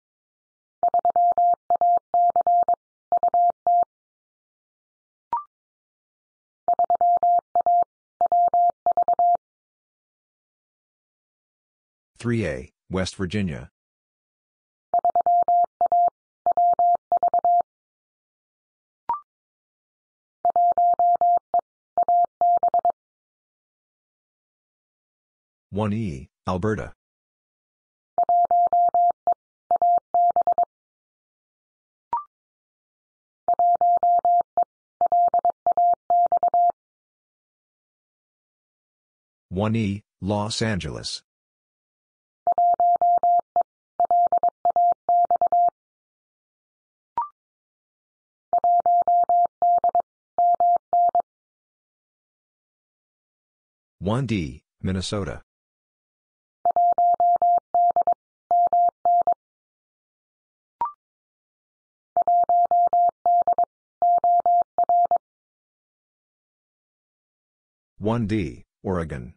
3A, West Virginia. 1E, Alberta. 1E, Los Angeles. 1D, Minnesota. 1D, Oregon.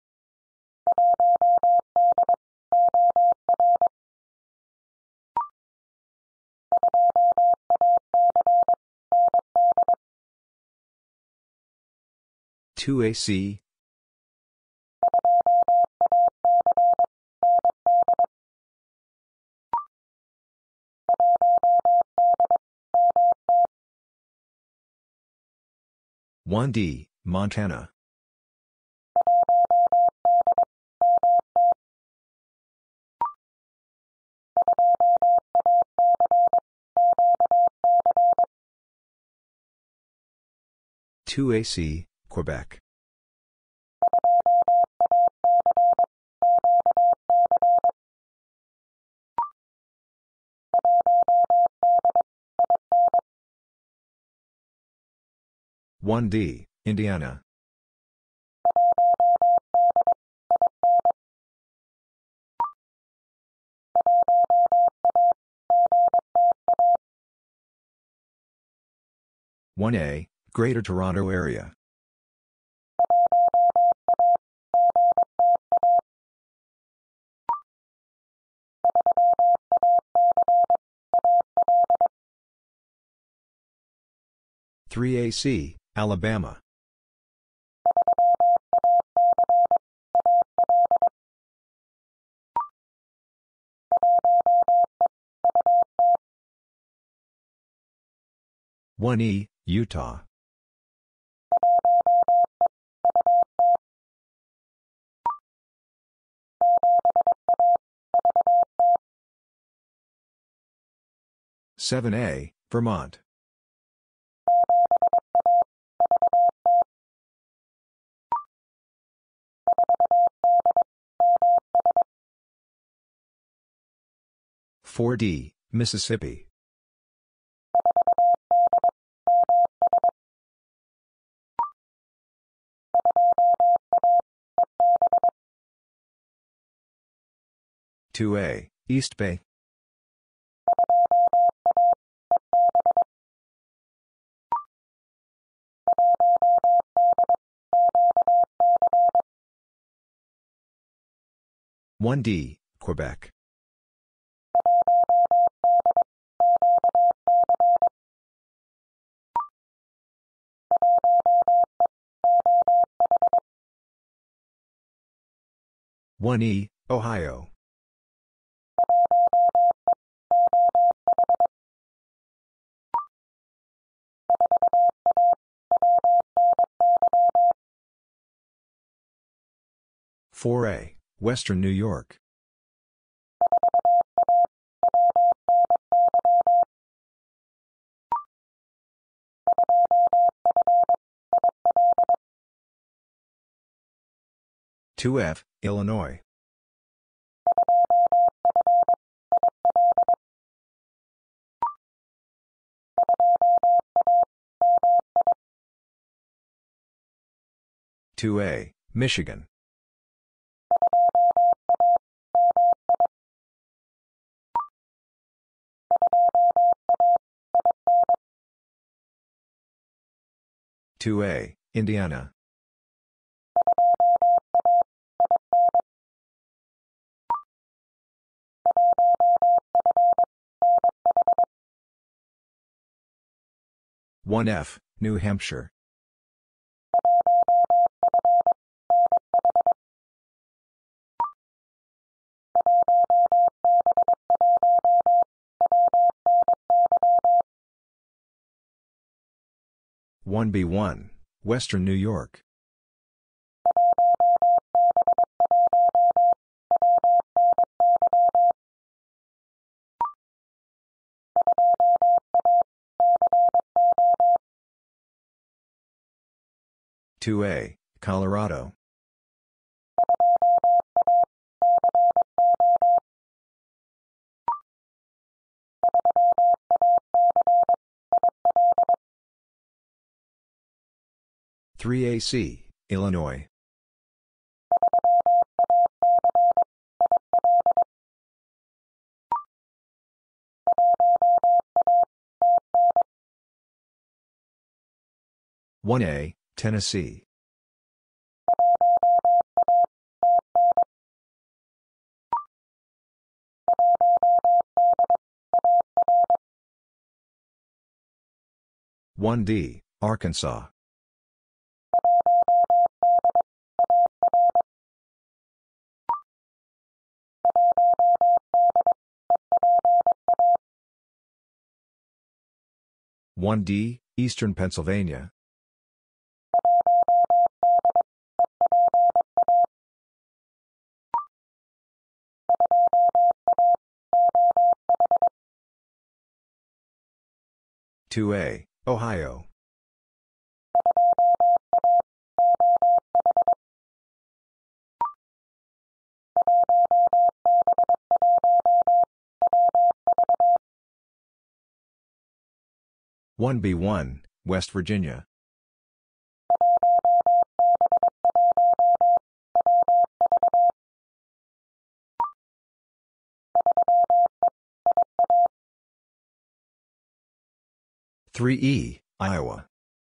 2AC. 1D, Montana. 2AC, Quebec. 1D, Indiana. 1A, Greater Toronto Area. 3AC, Alabama. 1E, Utah. 7A, Vermont. 4D, Mississippi. 2A, East Bay. 1D, Quebec. 1E, Ohio. 4A, Western New York. 2F, Illinois. 2A, Michigan. 2A, Indiana. 1F, New Hampshire. 1B1, Western New York. 2A, Colorado. 3AC, Illinois. 1A, Tennessee. 1D, Arkansas. 1D, Eastern Pennsylvania. 2A, Ohio. 1B1, West Virginia. 3E, Iowa.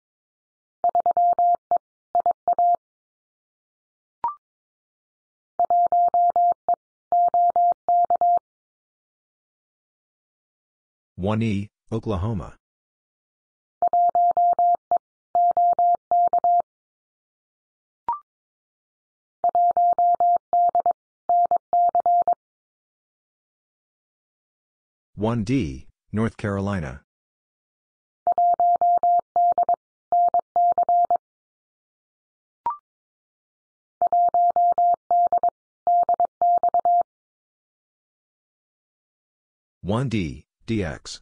1E, Oklahoma. 1D, North Carolina. 1D, DX.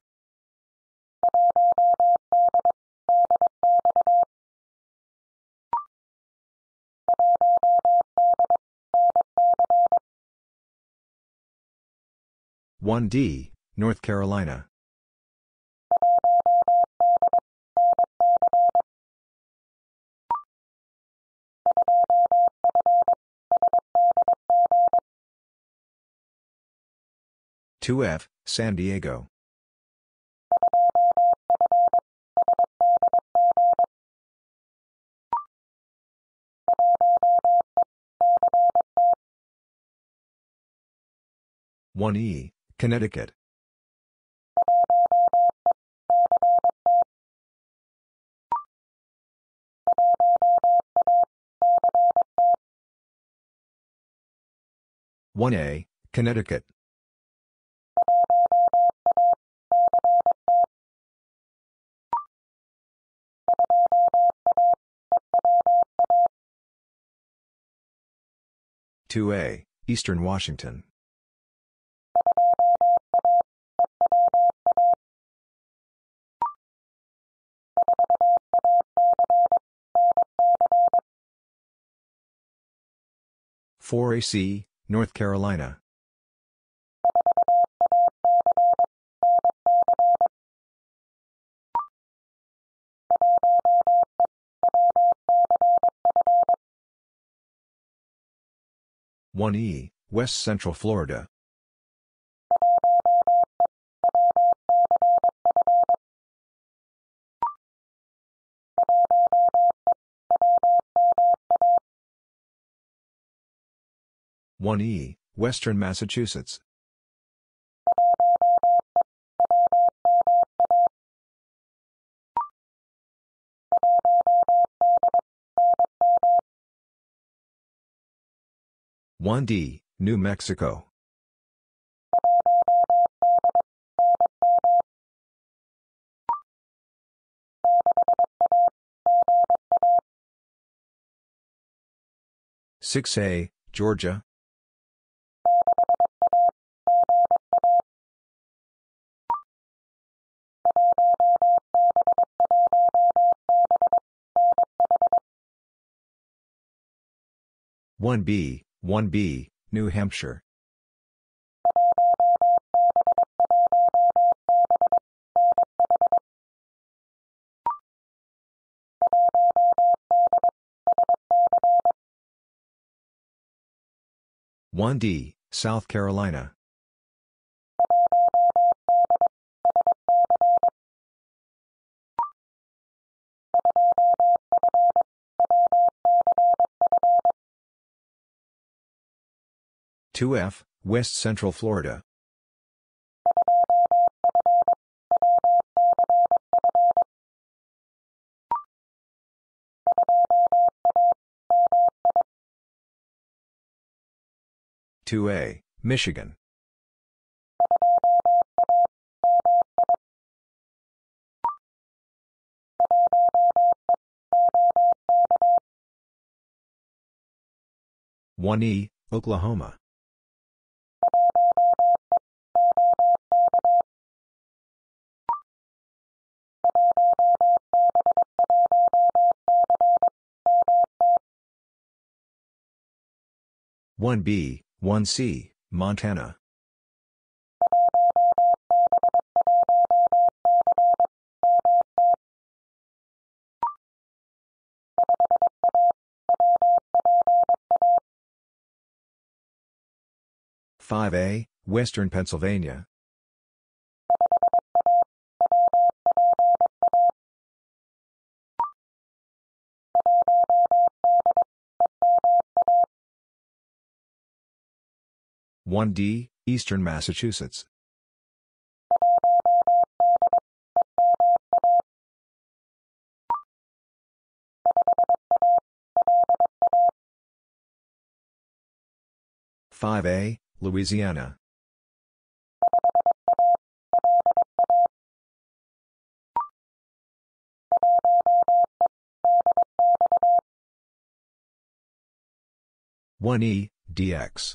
1D, North Carolina. 2F, San Diego. 1E, Connecticut. 1A, Connecticut. 2A, Eastern Washington. 4AC, North Carolina. 1E, West Central Florida. 1E, Western Massachusetts. 1D, New Mexico. 6A, Georgia. 1B, New Hampshire. 1D, South Carolina. 2F, West Central Florida. 2A, Michigan. 1E, Oklahoma. 1B, 1C, Montana. 5A, Western Pennsylvania. 1D, Eastern Massachusetts. 5A, Louisiana. 1E, DX.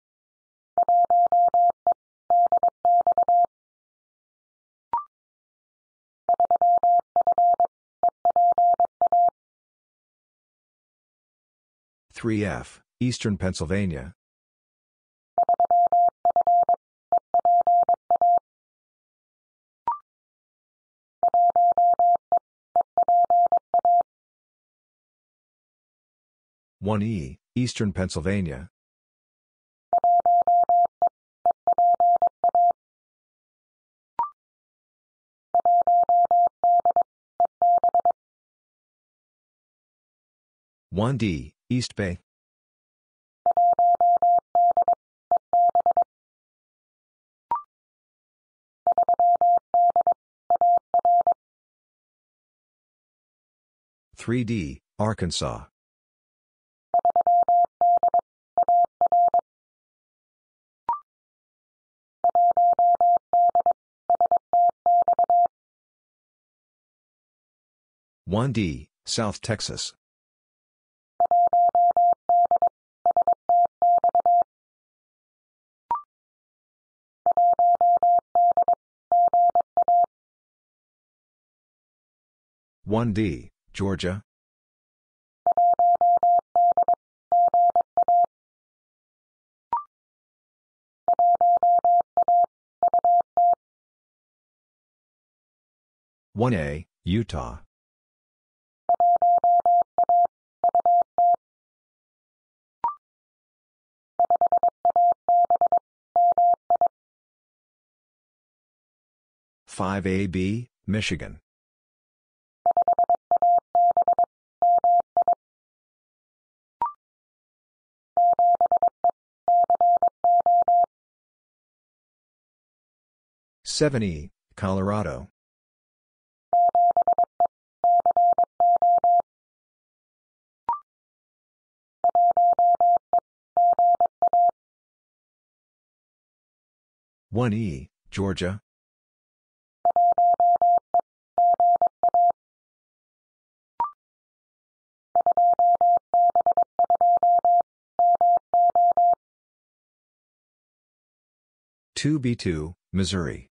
3F, Eastern Pennsylvania. 1E, Eastern Pennsylvania. 1D, East Bay. 3D, Arkansas. 1D, South Texas. 1D, Georgia. 1A, Utah. 5AB, Michigan. 7E, Colorado. 1E, Georgia. 2B2, Missouri.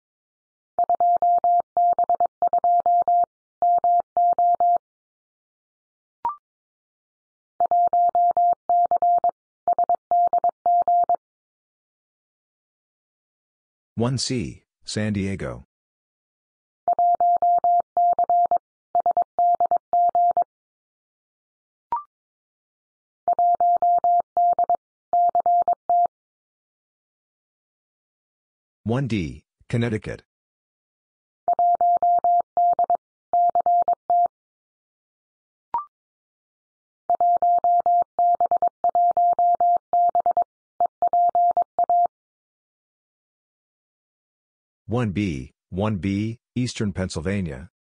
1C, San Diego. 1D, Connecticut. 1B, Eastern Pennsylvania.